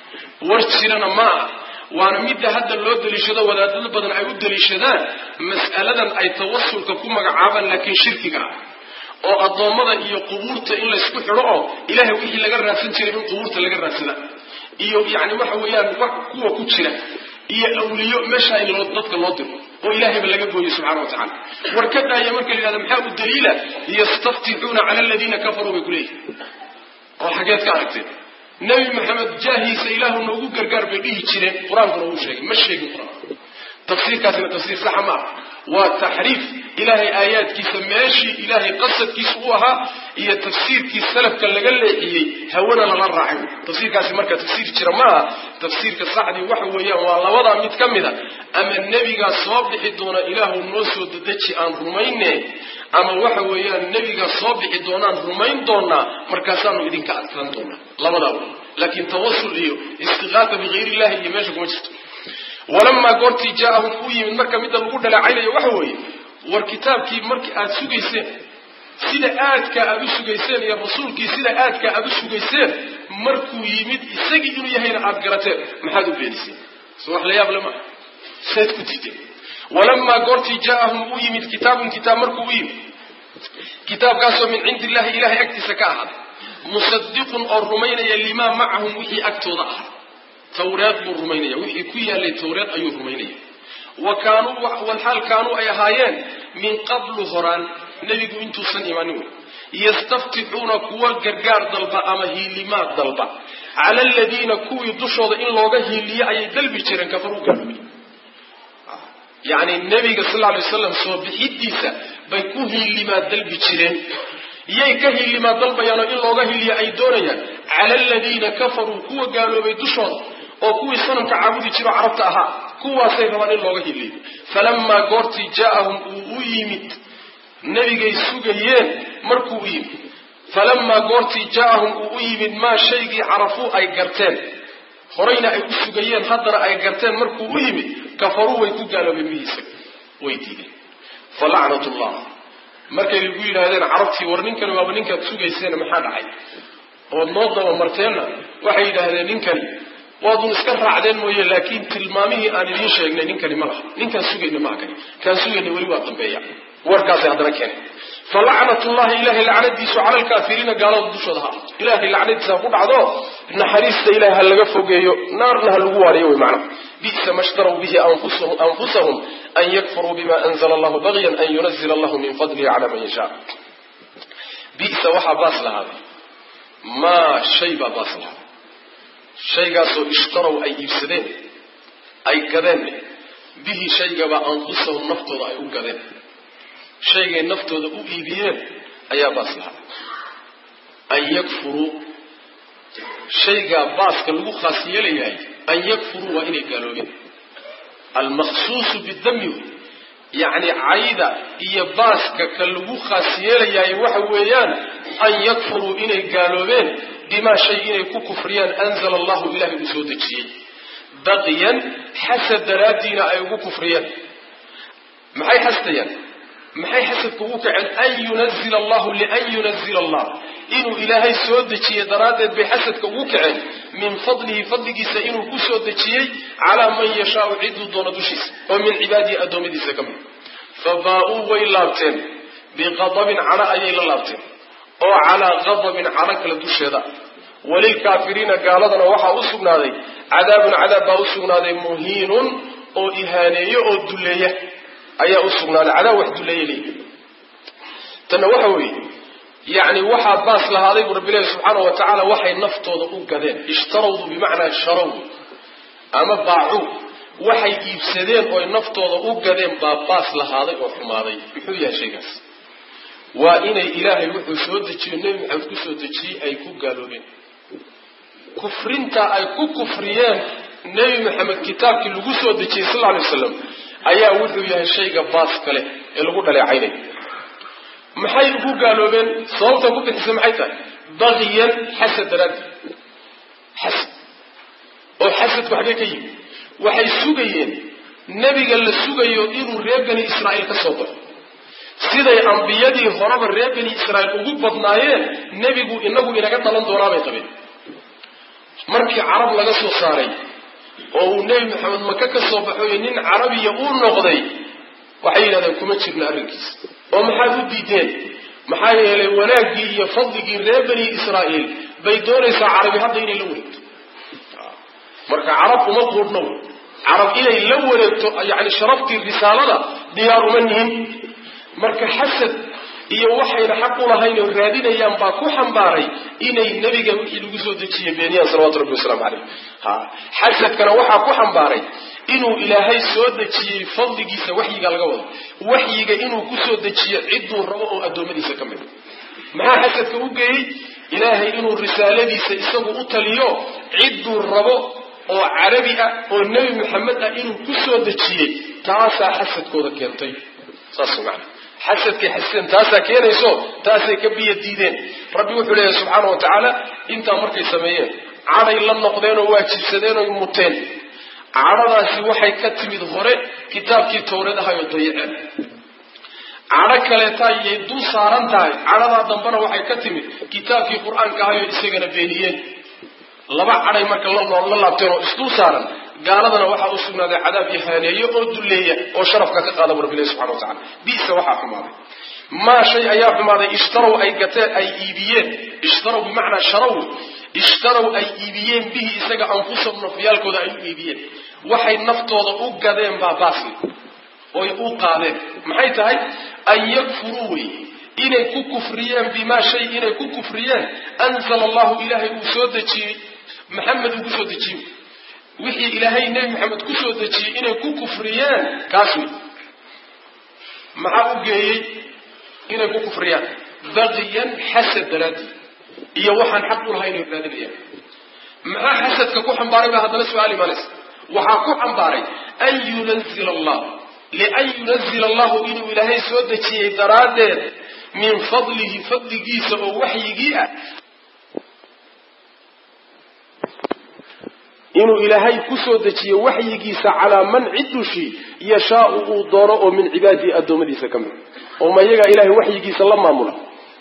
ورشنا ما وانا مدة هذا اللود دليشدا ولا بدن عيود دليشدا مسألة أي توصل ككم عابا لكن شركة oo adoomada iyo qubuurta in la isku xiro oo ilaahay wixii laga raadsan jiray in qubuurta laga raadsana iyo yaani waxa weeyaan wax kuwa ku jira iyo awliyo meesha in loo dadka loo diro oo ilaahay ba laga gooyo subhanahu wa ta'ala warkada ay markay yiraahdo maxaa u daliila yastaftihuna ala alladina kafaru bi kulli oo xageed ka aragtay nabi maxamed jaahisa ilaahu noogu gargaar bay dhihi jireen quraanka uu sheegay ma sheegin quraan tafsiirkaasina tafsiir sax ma وتحريف إلهي آيات كي سماشي إلهي قصة كي سوها هي تفسير كي السلف كان لقل هونا لنرعي تفسير كاسي مركة تفسير جرماء تفسير كالصحدي وحوية والله وضع متكمدة أما النبي قال صواب لحدونا إله النوس وددتش عن رمين أما وحوية النبي قال صواب لحدونا عن رمين دونا مركزانو إذن كأتلان دونا لا وضع لكن توصل ليه استغاثة بغير الله يماشك مجد ولما قرتي جاءهم قوي من مركة مدى القرد لعيني وحوي والكتاب كي مركة سوغيسين سيدة آدك أبو سوغيسين يا رسول كي سيدة آدك أبو سوغيسين مركو يمد إساقي إنو يهين عبقرتين محادو بينيسين سواح لياب لما سيد كتيتين ولما قرتي جاءهم قوي من كتاب مركو ويم كتاب قاسوا من عند الله إلهي أكتسك أحد مصدق الرمين يلي ما معهم وحي أكتو ظهر توراة بالرومانية وحي كويا للتوراة أي رومانية وكانوا والحال كانوا أي هايان من قبل هران نبي انتو سن إيمانون يستفتحون كوا الجرجار ضلبة أما هيليمات ضلبة على الذين كوي دشوا إن لوجه هيلي أي دلبي شرن كفروا كانوا يعني النبي صلى الله عليه وسلم صوب حديثة بيكون هيليمات دلبي شرن يكه لما ضلب يعني إن لوجه هيلي أي دنيا على الذين كفروا كوا قالوا بيدشوا oo kuwii sanamka caabudi jiro carabta ahaa kuwaasay rabaan in looga hiliyo falamma goortii jaahum uu yimid nabigay sugayeen markuu yimid falamma goortii jaahum uu yimid ma shaygii carafu ay garteen horeyna ay u sugayeen haddana ay garteen markuu u yimid kafaru way ku gaaloobeen mihiisa way diideen fala'natullah markay ugu yiraahdeen carabtii war ninkan waa ninka sugayseen maxaa dhacay oo noodaba marteena waxay yiraahdeen ninkan وادون اسكر رعدين مويه لكن تلمامه أن يشيء إن كان ملا إن كان سوء إن ما كان سوء إن ولي واقم بيا وركاسي هذا كان فلعنة الله إله العناد يسوع على الكافرين قالوا بشرها إله العناد سأقول عضو إن حريص إله اللقفه جيو نار لها الواري ومعنى بئس ما اشتروا به أنفسهم أن يكفروا بما أنزل الله بغيا أن ينزل الله من فضله على من يشاء بئس وحى باصل هذا ما شيء باصل هذا شيء قاسوا اشتروا أي يفسدين أي قدين به شيء قبا أنفسهم نفطه أي قدين شيء نفطه أو إيبيين أي باصلها أن يكفروا شيء باس كاللغو خاصية لي أن يكفروا وإن قالوا المخصوص بالذم يعني عيدة إيا باس كاللغو خاصية لي وحويان أن يكفروا إن قالوا بما شيء يكون كفريا أنزل الله إله بسود الشيء بغيا حسد رادينا أيوه كفريا محي حسديا محي حسد كوك عن أن ينزل الله لأن ينزل الله إنه إلهي سود الشيء درادت بحسد كوك عن من فضله سئنه كسود الشيء على من يشاء عدو دون دشيس ومن عبادي أدومي دي سكم فباءوا ويلابتين بغضب على أي لابتين أو على غضب عرق لدوشيدا وللكافرين قالوا وحا أسقنا ذي عذاب أسقنا ذي مهين أو إهانية أو دلية أي أسقنا ذي عذاب واحد دلية لي تنوحوي يعني وحا باس لهذا رب الله سبحانه وتعالى وحا النفط وضعون كذا اشتروا بمعنى شروا أما باعوا وحا يفسدين أو النفط وضعون كذا باس لهذا وحما ذي بحوية شيء وإن إلهي وحو سودتي النبي محمد كسودتي أي كو قالوا بين كفرنتا أي كو كفريان النبي محمد كتابك اللي كسودتي صلى الله عليه وسلم أيا وحو يهي شيء باس كله اللي قلت لي عيني محاي كو قالوا بين صوتا كو بتسمع حيثا بغيا حسد رد حسد أو حسد بحديكي وحي سوغيين نبي قال للسوغيين إنو ريبني إسرائيل كسوطة siday anbiyadii horaba reer bani Israa'iil ugu badnaayeen nabigu inagu inaga talan doonaa bay qabeen markii carab laga soo saaray oo nabi maxamed maka ka soo baxay nin carabiya uu noqday waxay yiraahdeen kuma jirna arrinkiis oo maxay u diideen maxay yeelay wanaagii iyo fadligii reer bani israa'iil bay doonaysaa carabi hadda inay la wareegto marka carab uma quudno carab inay la wareegto yani sharaftii risaalada diyaar uma nihin marka xasad iyo waxayna xaq u lahayn oo raadinayaan baa ku xambaaray inay nabiga wixii lagu soo dejiyay beeniyaan sallallahu alayhi wasallam xasadkana waxa ku xambaaray inuu ilaahay soo dejiyay fadligiisa waxyiga laga wado waxyiga inuu ku soo dejiyo ciduu rabo oo adoomadiisa kamid maxaa xasadka u geeyay ilaahay inuu risaaladiisa isagu u taliyo ciduu rabo oo carabi ah oo nabi maxamed ah inuu ku soo dejiyay taasa xasadkooda keentay saasuma xasadkii xasan taasa keenayso taasay ka biyo diideen rabbi wuxuu leeyahay subxaanahu wa tacaala intaa markay sameeyeen caday la noqdeen oo waajibsadeen oo muteen cadadaasi waxay ka timid hore kitaabkii tawreed ahaayoo dayaceen cadho kaleeta ayay dul saaran tahay cadhadaa dambana waxay ka timid kitaabkii qur-aanka ahaayoo isagana beeniyeen laba caday marka la laabteen oo isdul saaran gaaladana waxaa u sugnaaday cadaab ihaaneeyo oo duleeya oo sharafka ka qaada rabbi subhanahu wa ta'ala biisa waxaa xumaaday ma shay ayaa xumaaday ishtaraw ay gateen ay iibiyeen ishtaraw bimaana sharaw ishtaraw ay iibiyeen bihi isaga anfusahum nafyaalkooda ay iibiyeen waxay naftooda u gadeen baabaasi oo u qaadeen maxay tahay ay yakfuru inay ku kufriyeen bima shay inay ku kufriyeen anzala Allah ilaahi uu soo dejiyay maxamed uu soo dejiyay wixii ilaahay nabi maxamed ku soo dejiyay inay ku kufriyeen kaasi maxaa u geeyay inay ku kufriyaan baqiyan hasad daradi iyo waxaan xaq u lahayn inay raadinayaan maxaa hasadka ku xambaaray baa hadana su'aal imaanays waxa ku xambaaray an yunzil Allah لأن ينزل الله إنه إلهي سودتي درادر من فضله فضلقيس ووحيقيا إنه إلهي كسودتي وحيقيس على من عدشي يشاء ضراء من عبادي الدومدي سكمل وما يقى إلهي وحيقيس الله مامولا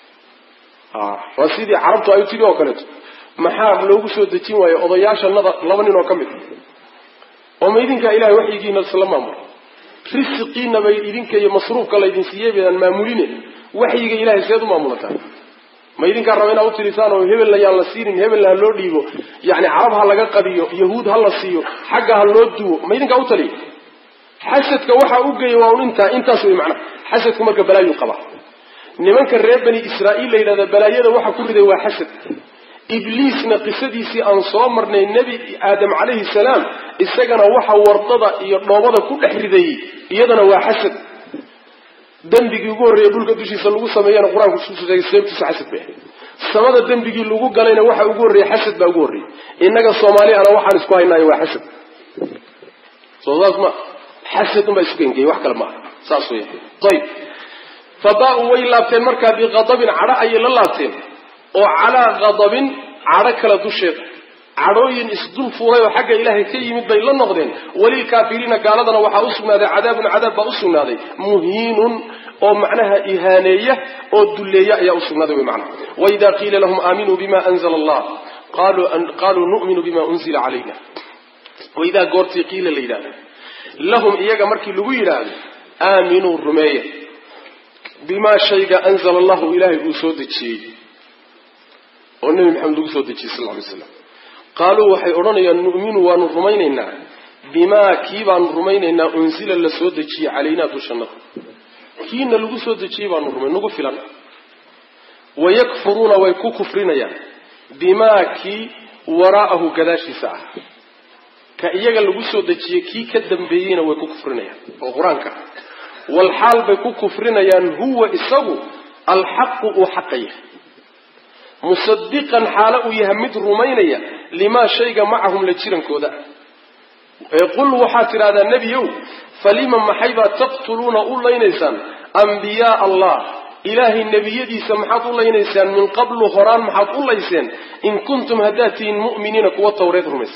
وسيدي عربت أيوتي وكانت محام لو كسودتي وهي أضياش النظر لمن وكمل وما يدينك إلهي وحيقيس الله مامولا رزقينا ما يدينك يا مصروف كلا يدين سيابي المامولين وحيك إلهي سيادو مامولتان ما يدينك الرمين أو تلسانه هبل لا يالا سيرين هبل لا لوديبو يعني عربها لقا قديو يهود هلا سيو حقها اللودو ما يدينك أو تلي حسدك وحا أوقي وان انت سوي معنا حسدك مالك بلايو قبا نمانك الرئيب بني إسرائيل إلى بلايا وحا كل ذي حسد إبليسنا قصديسي أنصامرنا النبي آدم عليه السلام إستغنى وحا ورطضا يطلبضا كل حردي يدنا وحسد دنبقي يقول ريبولك دوشي سلوغو سميانا قرآن كسوسو زي السيبتو سحسد به السمادة دنبقي اللوغو قالينا وحا يقول ري حسد بقول ري إنك الصومالي أنا وحا نسكوها إناي وحسد صوتات ما حسد ما يسكين كي وحكا لما ساسو يحي طيب فباقوا ويلابتين مركا بغضب عراء يلالابتين وعلى غضب عرك لدوشيق عروين اسدل فوري وحق إلهي كي يمد بين النقدين وللكافرين قال لنا وحاوسنا ذا عذاب بأسنا ذا مهين ومعناها إهانية والدلية يأسنا ذا بمعنى وإذا قيل لهم آمنوا بما أنزل الله قالوا نؤمن بما أنزل علينا وإذا قرت قيل لنا لهم إياك مركي لويرا آمنوا الرمية بما شيء أنزل الله إلهي أسود الشيء والنبي محمد صلى الله عليه وسلم قالوا وحي أرانيا نؤمن ونرميننا بما كيبا نرميننا أنزل لسودتي علينا دوشنا كينا لغو سودتي ونرمين نغو فلان ويكفرون ويكو كفرنا بما كي وراءه كداشي ساعة كأيجا لغو سودتي كي كدنبيين ويكو كفرنا وقرانك والحال بيكو كفرنا هو إساغو الحق وحقيه مصدقا حاله يهمد رومينيا لما شيء معهم لجيران كودا يقول وحاتر هذا النبي فلما محيبا تقتلون أولينيسان أنبياء الله إلهي النبي دي سمحات أولينيسان من قبل هران محات أوليسان إن كنتم هداتين مؤمنين قوة توريد رميس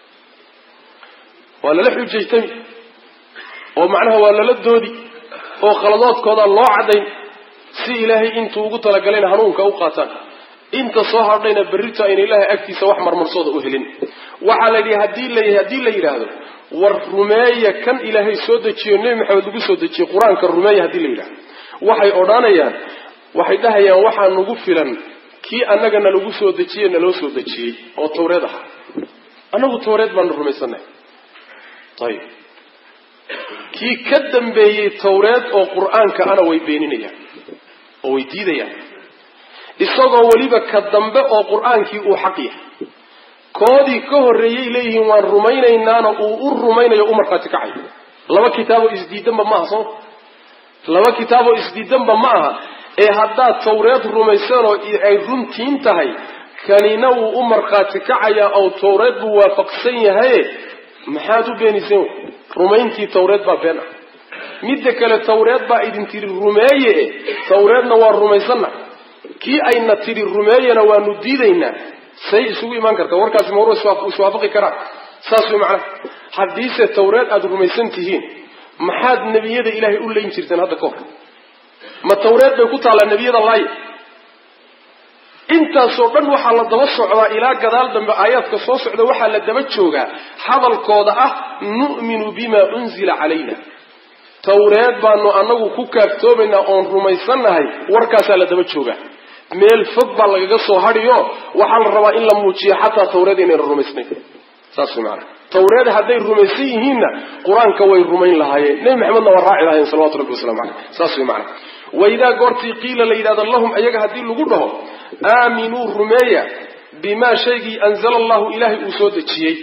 ولا لحو جيتمي ومعناها ولا لدودي وخلطات كودا الله عدين سي إلهي انتو قلت لقلين هنونك أوقاتان inta soo hadhayna berrito in ilaahay agtiisa wax marmarsooda u helin waxa la yidhi haddii la yidhaahdo war rumeeya kan ilaahay soo dejiyo nebi maxamed lagu soo dejiyo qur-aanka rumeeya haddii la yidhahdo waxay odhanayaan waxay dhahayaan waxaa nagu filan kii annagana lagu soo dejiyey naloo soo dejiyey oo tawreed aha annagu tawreed baanu rumaysannahay ayib kii ka dambeeyey tawreed oo qur-aanka ana way beeninayaan oo way diidayaan isagoo weliba ka dambe oo qur-aankii uu xaq yahay koodii ka horreeyey leeyihiin waan rumaynaynaana uu u rumaynayo u markhaati kacayo laba kitaaboo isdiidanba ma aha soo laba kitaaboo isdiidanba ma aha ee haddaad tawreed rumaysan oo ay runtiin tahay kanina wuu u markhaati kacayaa oo tawreed buu waafaqsan yahaye maxaad u beeniseen rumayntii tawreed baa been ah midda kale tawreed baa idin tiri rumeeye tawreedna waa rumaysanna kii ayna tiri rumeeyena waanu diidaynaa say isugu imaan karta warkaasi mawru iswaafaqi karaa saas way macnaha haddiise tawreed aada rumaysan tihiin maxaad nebiyada ilaahay u leyn jirteen hadda ka hor ma tawreed bay ku taallaa nebiyada laaya intaasoo dhan waxaa la daba socdaa ilaa gadaal dambe aayaadka soo socda waxaa la daba joogaa hadalkooda ah nu'minu bimaa unzila calayna tawreed baanu annagu ku kaaftoomaynaa oon rumaysannahay warkaasaa la daba joogaa meel fog baa lagaga soo hadhiyo waxaa la rabaa in la muujiyo xataa tawreed inayna rumaysnayn saas way macana tawreed hadday rumaysan yihiinna qur-aanka way rumayn lahaayeen nebi maxamedna waa raaci lahaayeen salawatu rabbi waslamu caleyh saas way macana waidaa goortii qiila la yidhahdo lahum ayaga haddii lagu dhaho aaminuu rumeeya bimaa shaygii anzala allahu ilaahay uu soo dejiyey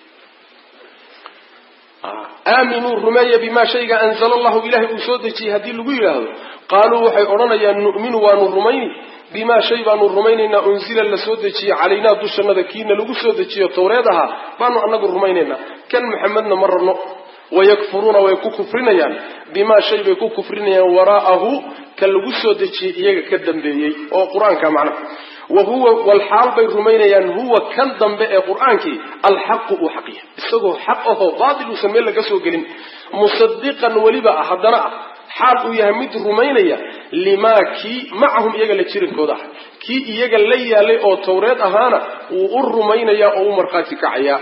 aaminuu rumeeya bimaa shayga anzala allahu ilaahay uu soo dejiyey haddii lagu yidhaahdo qaaluu waxay odhanayaan nu'minu waanu rumayni bimaa shay baanu rumaynaynaa unzila la soo dejiyey calaynaa dushannada kiina lagu soo dejiyo tawreed ahaa baanu annagu rumaynaynaa kan maxamedna ma rabno wayakfuruuna way ku kufrinayaan bimaa shay bay ku kufrinayaan waraa'ahu kan lagu soo dejiyey iyaga ka dambeeyey oo qur-aanka macnaha wahuwa walxaal bay rumaynayaan huwa kan dambe ee qur-aankii alxaqu uu xaq yahay isagoo xaq ahoo baatil uusan meel laga soo gelin musadiqan weliba ah haddana ah xaal uu yahay mid rumaynaya limaa kii macahum iyaga la jirankooda ah kii iyaga la yaalay oo tawreed ahaana wuu u rumaynayaa oo u markhaati kacayaa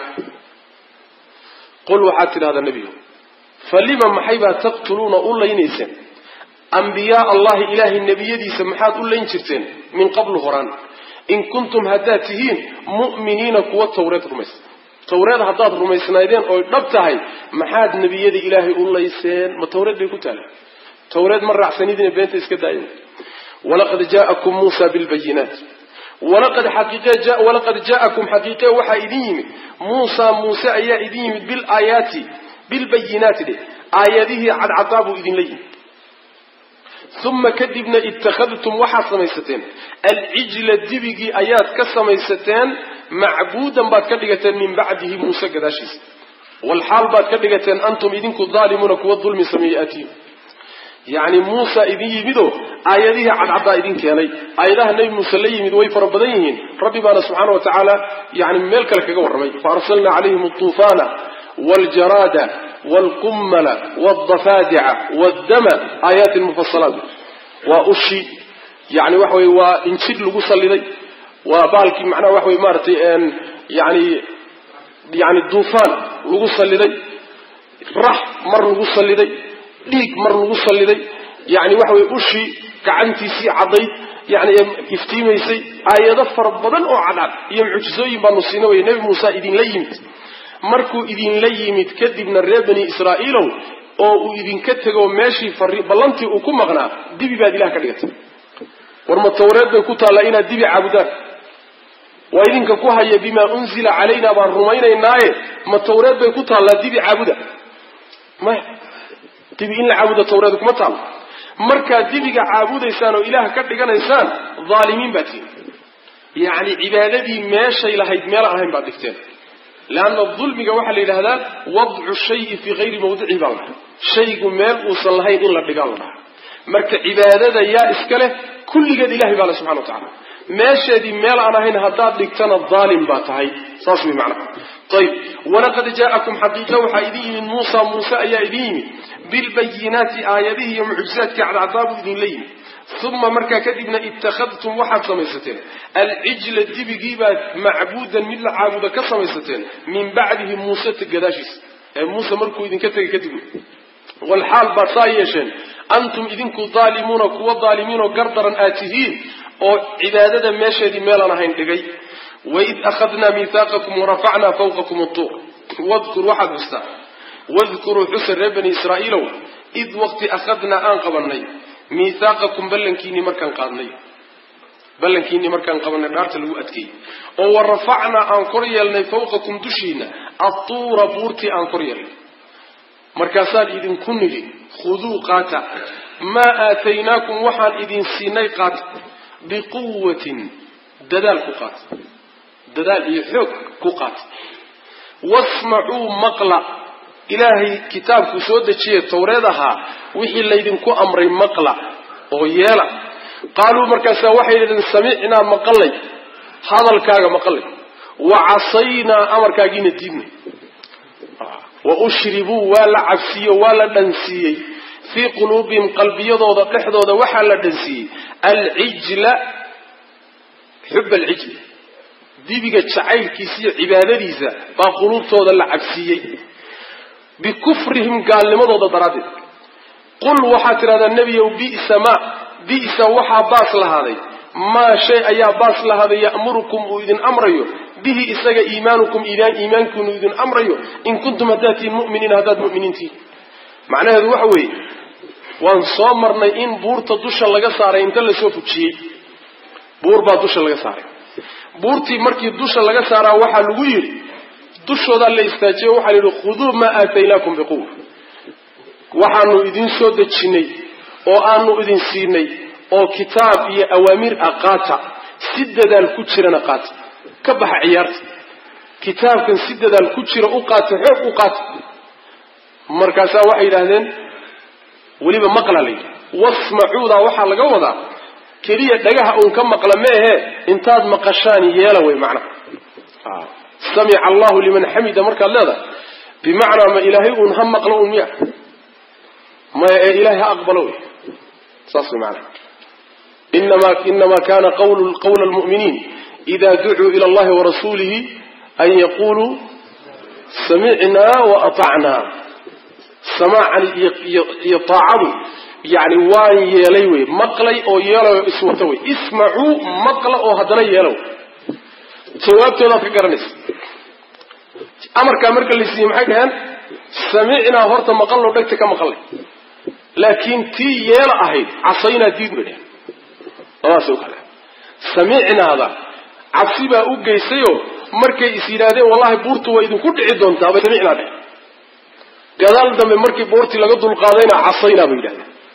qul waxaad tidhahdaa nebigu falima maxaybaa taqtuluuna u laynayseen ambiyaa allahi ilaahay nebiyadiisa maxaad u layn jirteen min qablu horaan in kuntum haddaad tihiin mu'miniina kuwa tawreed rumaysa tawreed haddaad rumaysnaydeen oy dhab tahay maxaad nebiyada ilaahay u layseen ma tawreed bay ku taala tawreed ma raacsanidina beenta iska daayin walaqad jaa'akum muusa bilbayinaat walaqad jaa'akum xaqiiqe waxaa idin yimid muuse ayaa idin yimid bilbayinaati dhe aayadihii cadcadaa buu idinla yimid uma kadibna ittakhadtum waxaad samaysateen alcijla dibigii ayaad ka samaysateen macbuudan baad ka dhigateen min bacdihi muuse gadaashiisa walxaal baad ka dhigateen antum idinku daalimuuna kuwa dulmi sameeyey atiin yacni muusa idin yimidoo aayadihii cadcaddaa idin keenay aayadaha nebi muuse la yimid way fara badan yihiin rabbi baana subxaana wa tacaala yani meel kale kaga warramay faarsalnaa calayhim altuufaana waljaraada waalqummala waaldafadica waaddama aayaatin mufasalaat waa ushi yani waxa weye waa injid lagu salliday waa bahalkii macnaha waxa weye maaratay yani duufaan lagu salliday rax mar lagu salliday dhiig mar lagu salliday yani waxa weye ushii gacantiisii caddayd yani iftiimaysay aayado fara badan oo cadcad iyo mucjizooyin baanu siina weye nebi muuse idinla yimid markuu idinla yimid kadibna reer bani israa'iilow oo uu idinka tego meeshii ballantii uu ku maqnaa dibi baad ilaah ka dhigatay war ma tawreed bay ku taallaa inaad dibi caabudaan waa idinka ku haya bimaa unzila calayna baan rumaynaynaaye ma tawreed bay ku taallaa dibi caabuda maya dibi in la caabuda tawreed kuma taallo markaad dibiga caabudaysaan oo ilaah ka dhiganaysaan dhaalimiin baad tihin yacni cibaadadii meeshay lahayd meel aan ahayn baad dhigteen leanna dulmiga waxaa la yidhahdaa wadcu shayi fii hayri mawdicihi baa la dhahaa shaygu meel uusan lahayn in la dhigaan la dhahaa marka cibaadada yaa iska leh kulligeed ilahay baa le subxana wa tacala meesheedii meel aan ahayn haddaad dhigtana dhaalim baa tahay saas way macnaha ayib walaqad jaa'akum xaqiiqa waxaa idin yimid muuse ayaa idin yimid bilbayinaati aayadihii iyo mucjizaadkii cadcadaabuu idinla yimid ثم مركا كدبنا اتخذتم واحد سميستين العجل الدبيبا معبودا من العابد كسميستين من بعده موسى تقداشيس موسى مركو إذن كتب والحال بصايشين أنتم إذنكم ظالمون كوا ظالمين وقردرا آتهين وعبادة ماشي ميلانا هين دقي وإذ أخذنا ميثاقكم ورفعنا فوقكم الطور واذكروا واحد مستع واذكروا حسن بني إسرائيل إذ وقت أخذنا أنقبني ميثاقكم بلنكيني مركان قادني بلنكيني مركان قبلنا نارت الوقتكي ورفعنا أنقريالنا فوقكم دشينا الطور بورتي أنقريال مركاسان إذن كنلي خذوا قاتا ما آتيناكم وحال إذن سيني قاتا بقوة ددال كقات ددال يحوك كقات واسمعوا مقلع إلهي كتاب كسودة شيء توردها وحي اللي إذن كو أمري مقلع ويالا قالوا مركاسا وحي إذن سمعنا مقلي هذا الكاغ مقلي وعصينا أمر كاغين الدين وأشربوا ولا عفسي ولا دنسي في قلوبهم قلبي ضوضة لحظة وحلا دنسي العجل حب العجل دي بقى تشعيل كيسي عبادة ليزا بقلوب ضوضة العفسية بكفرهم قال لما ضوضة درادت قل وحاتر هذا النبي بئس وحا باس لهذا ما شيء يا باس لهذا يأمركم وإذن أمريه به إساق إيمانكم إذن إيمانكم وإذن أمريه إن كنتم هداتي المؤمنين هدات مؤمنين تي معناه هذا وحوي وان صامرنا إن بورتا دوشا لغا ساري انت اللي سوفك شيء بور با دوشا لغا ساري بورتي مركي دوشا لغا سارا وحا لغير دوشا دا اللي استاجيه وحا لغير خذوا ما آتيناكم بقوة وحا أنه إذن سودة شني وأنه إذن سيني oo kitaab iyo awaamir aqaata sidadal ku jirana qaata ka bax ciyaarta kitaabkan sidadal ku jira u qaata xoog u qaata markaas waxay yiraahdeen waliba maqlalay wasma'uuda waxa laga wadaa kaliya dhagaha uu ka maqla meehe intaad maqashaan yeela way macna sami'a Allahu liman hamida marka leeda bimaana ma ilaahay uu ham maqlo uu miya ma ilaahay aqbalo saasi macna إنما كان قول المؤمنين إذا دعوا إلى الله ورسوله أن يقولوا سمعنا وأطعنا سماعا يطاعوا يعني وان يليوي مقلي أو يلو اسوتوي اسمعوا مقل أو هدنا يلو جوابته لا تقرنس أمر كامر اللي سيم حاجة سمعنا هرت مقل ودك كمقلي لكن تي يلا أهيد عصينا دين منه سمعنا هذا عصيبا أوجيسيو مركي إسيرادين والله بورتو وإذن كنت عدون تابا سمعنا ده قال دم مركي بورتي لقد القاضينا عصينا بيده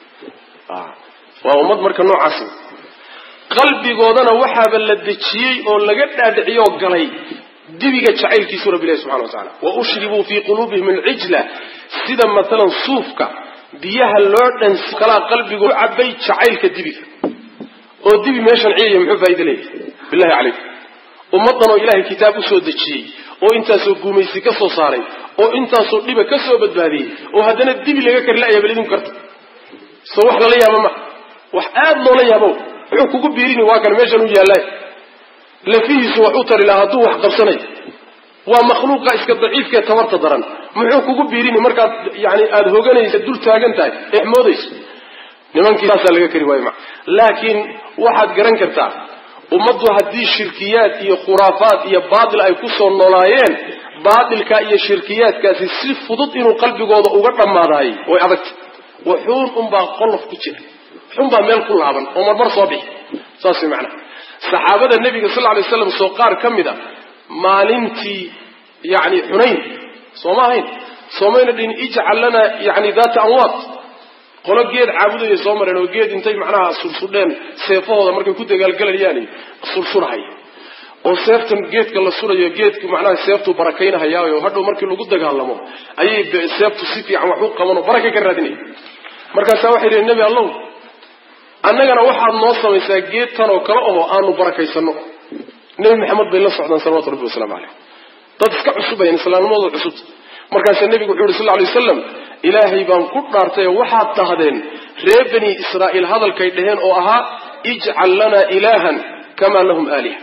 وأمد مركي نوع عصي قلبي قودنا وحاب اللدتشي أو لقد أدعيه وقالي دبيقة شعيل في سورة بالله سبحانه وتعالى وأشربوا في قلوبهم العجلة سيدا مثلا صوفك بيها اللوردن سكلا قلبي قول عبيت شعيل كدبيك ودبي ماشان عيه محو فايدة ليه بالله عليك ومضنوا إلهي كتاب سود الشيء وإنت سو قوميسي كسو صاري وإنت سو لبا كسو بدبادي وهدنا الدبي لغاكر لا يبلدين كرت سوحنا لي يا ماما وحادنا لي يا مو حكو بيريني واكر ماشان وجه الله لفيه سوى عطر إلى هدو وحقب سنة ومخلوق إسك ضعيف كتورت ضرن محوكو بيريني مركا يعني أدهوغاني يسدول تاقنتاي إحموديس nimankii taas laga kari waayay laakiin waxaad garan kartaa ummadu hadii shirkiyaad iyo khuraafaad iyo baadil ay ku soo noolaayeen baadilka iyo shirkiyaadkaasi si fudud inuu qalbigooda uga dhamaaday way adag wuxuun baa qolof ku jira xun baa meel ku laaban oo marmar soo bixi saasi macna saxaabada nabiga sallallahu alayhi wasallam soo qaar kamida maalintii yaani xunayn soomaayna din ij'al lana yaani daata anwaat qolo geed caabudayo soo mareen oo geed intay macnaha sulsudeen seefahooda markay ku dagaalgalayaan sulsurahay oo seeftan geedka la surayo geedku macnaha seeftu barakaynahayaa hadhow markii lagu dagaalamo ayay seeftu si fiican wax u qaban oo baraka ka raadinay markaas waxay leeyahay nabi allah annagana waxaad noo samaysaa geed tan oo kale oo aanu barakaysano nabi maxamed bay la socdaan sallallahu alayhi wasallam dad iska cusub ay islaamnimada cusub markaas nabigu wuxuu sallallahu alayhi wasallam ilaahay baan ku dhaartay waxaad tahdeen reer bani israa'iil hadalkay dhaheen oo ahaa ijcal lana ilaahan kama lahum aalih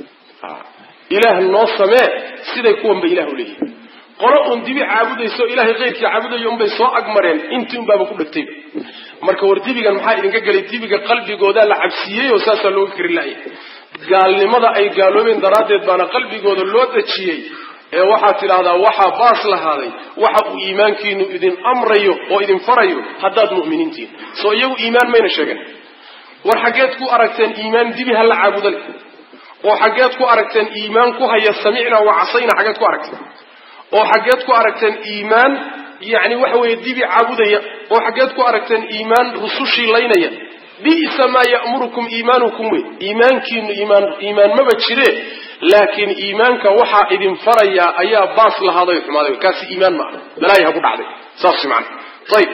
ilaah noo samee siday kuwanba ilaah u leeyihiin qolo un dibi caabudayso ilaahay qeyrkii caabudayo unbay soo agmareen intii unbaaba ku dhegtay marka war dibigan maxaa idinka galay dibiga qalbigooda la cabsiiyey oo saasa looga kari laayay gaalnimada ay gaaloobeen daraaddeed baana qalbigooda loo dajiyey ee waxaad tidhaahdaa waxaa baas lahaaday waxa uu iimaankiinu idin amrayo oo idin farayo haddaad mu'miniintiin soo iyagu iimaan mayna sheegan war xaggeed ku aragteen iimaan dibi ha la caabudo leh oo xaggeed ku aragteen iimaan ku haya samicna wa casayna xaggeed ku aragteen oo xaggeed ku aragteen iimaan yani waxa weeye dibi caabudaya oo xaggeed ku aragteen iimaan rusushii laynaya bi'sa maa ya'murukum iimaanukum wey iimaankiinu iimaan maba jire laakiin iimaanka waxaa idin farayaa ayaa baas lahaaday xumaaday kaasi iimaan ma aha balaayi ha ku dhacday saas macna ayib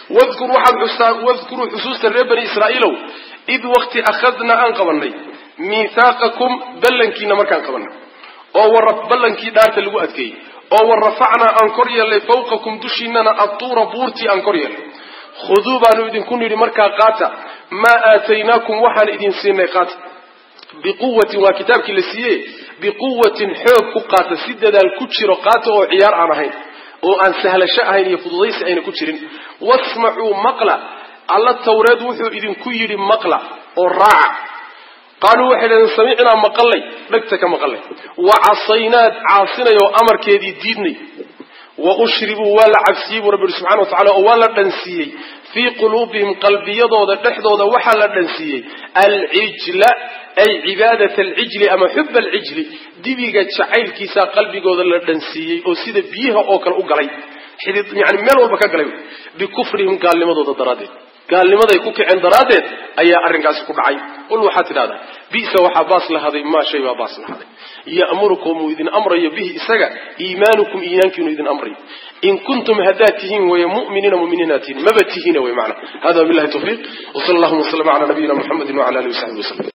wadkuruu xusuusta reer bani israa'iilow id waqti akhadna aan qabanay miithaaqakum ballankiina markaan qabanay oo ballankii dhaarta lagu adkeeyey oo warafacnaa aan kor yeelnay fawqakum dushiinana adtuura buurtii aan kor yeelnay khuduu baanu idinku nidhi markaa qaata maa aataynaakum waxaan idin siinay qaata biquwatin waa kitaabkii la siiyey biquwatin xoog ku qaata si dadaal ku jiro qaata oo ciyaar aan ahayn oo aan sahlasho ahayn iyo fududaysi ayna ku jirin wasmacuu maqla alla tawreed wuxuu idinku yidhi maqla oo raaca qaaluu waxay dhaheen samicnaa maqallay dhegta ka maqallay wa casaynaad caasinay oo amarkeedii diidnay wa ushribuu waa la cabsiyey buu rabbi subxana wa tacala oo waa la dhansiiyey fii quluubihim qalbiyadooda dhexdooda waxaa la dhansiiyey alcijla ay cibaadat alcijli ama xub alcijli dibiga jacaylkiisaa qalbigooda la dhansiiyey oo sida biyaha oo kale u galay yani meel walba ka galay bikufrihim gaalnimadooda daraaddeed gaalnimaday ku kaceen daraaddeed ayaa arrinkaasi ku dhacay qul waxaad tidhahdaa bi'sa waxaa baas lahaday maa shay baa baas lahaday ya'murukum uu idin amrayo bihi isaga iimaanukum iimaankiinu idin amrayo in kuntum haddaad tihiin weye mu'miniina mu'miniinaad tihiin maba tihiina wey macna hada billahi tawfiiq wa sala allahuma wasalama cala nabiyina muxamedin wacala alihi wasaxbihi wasallam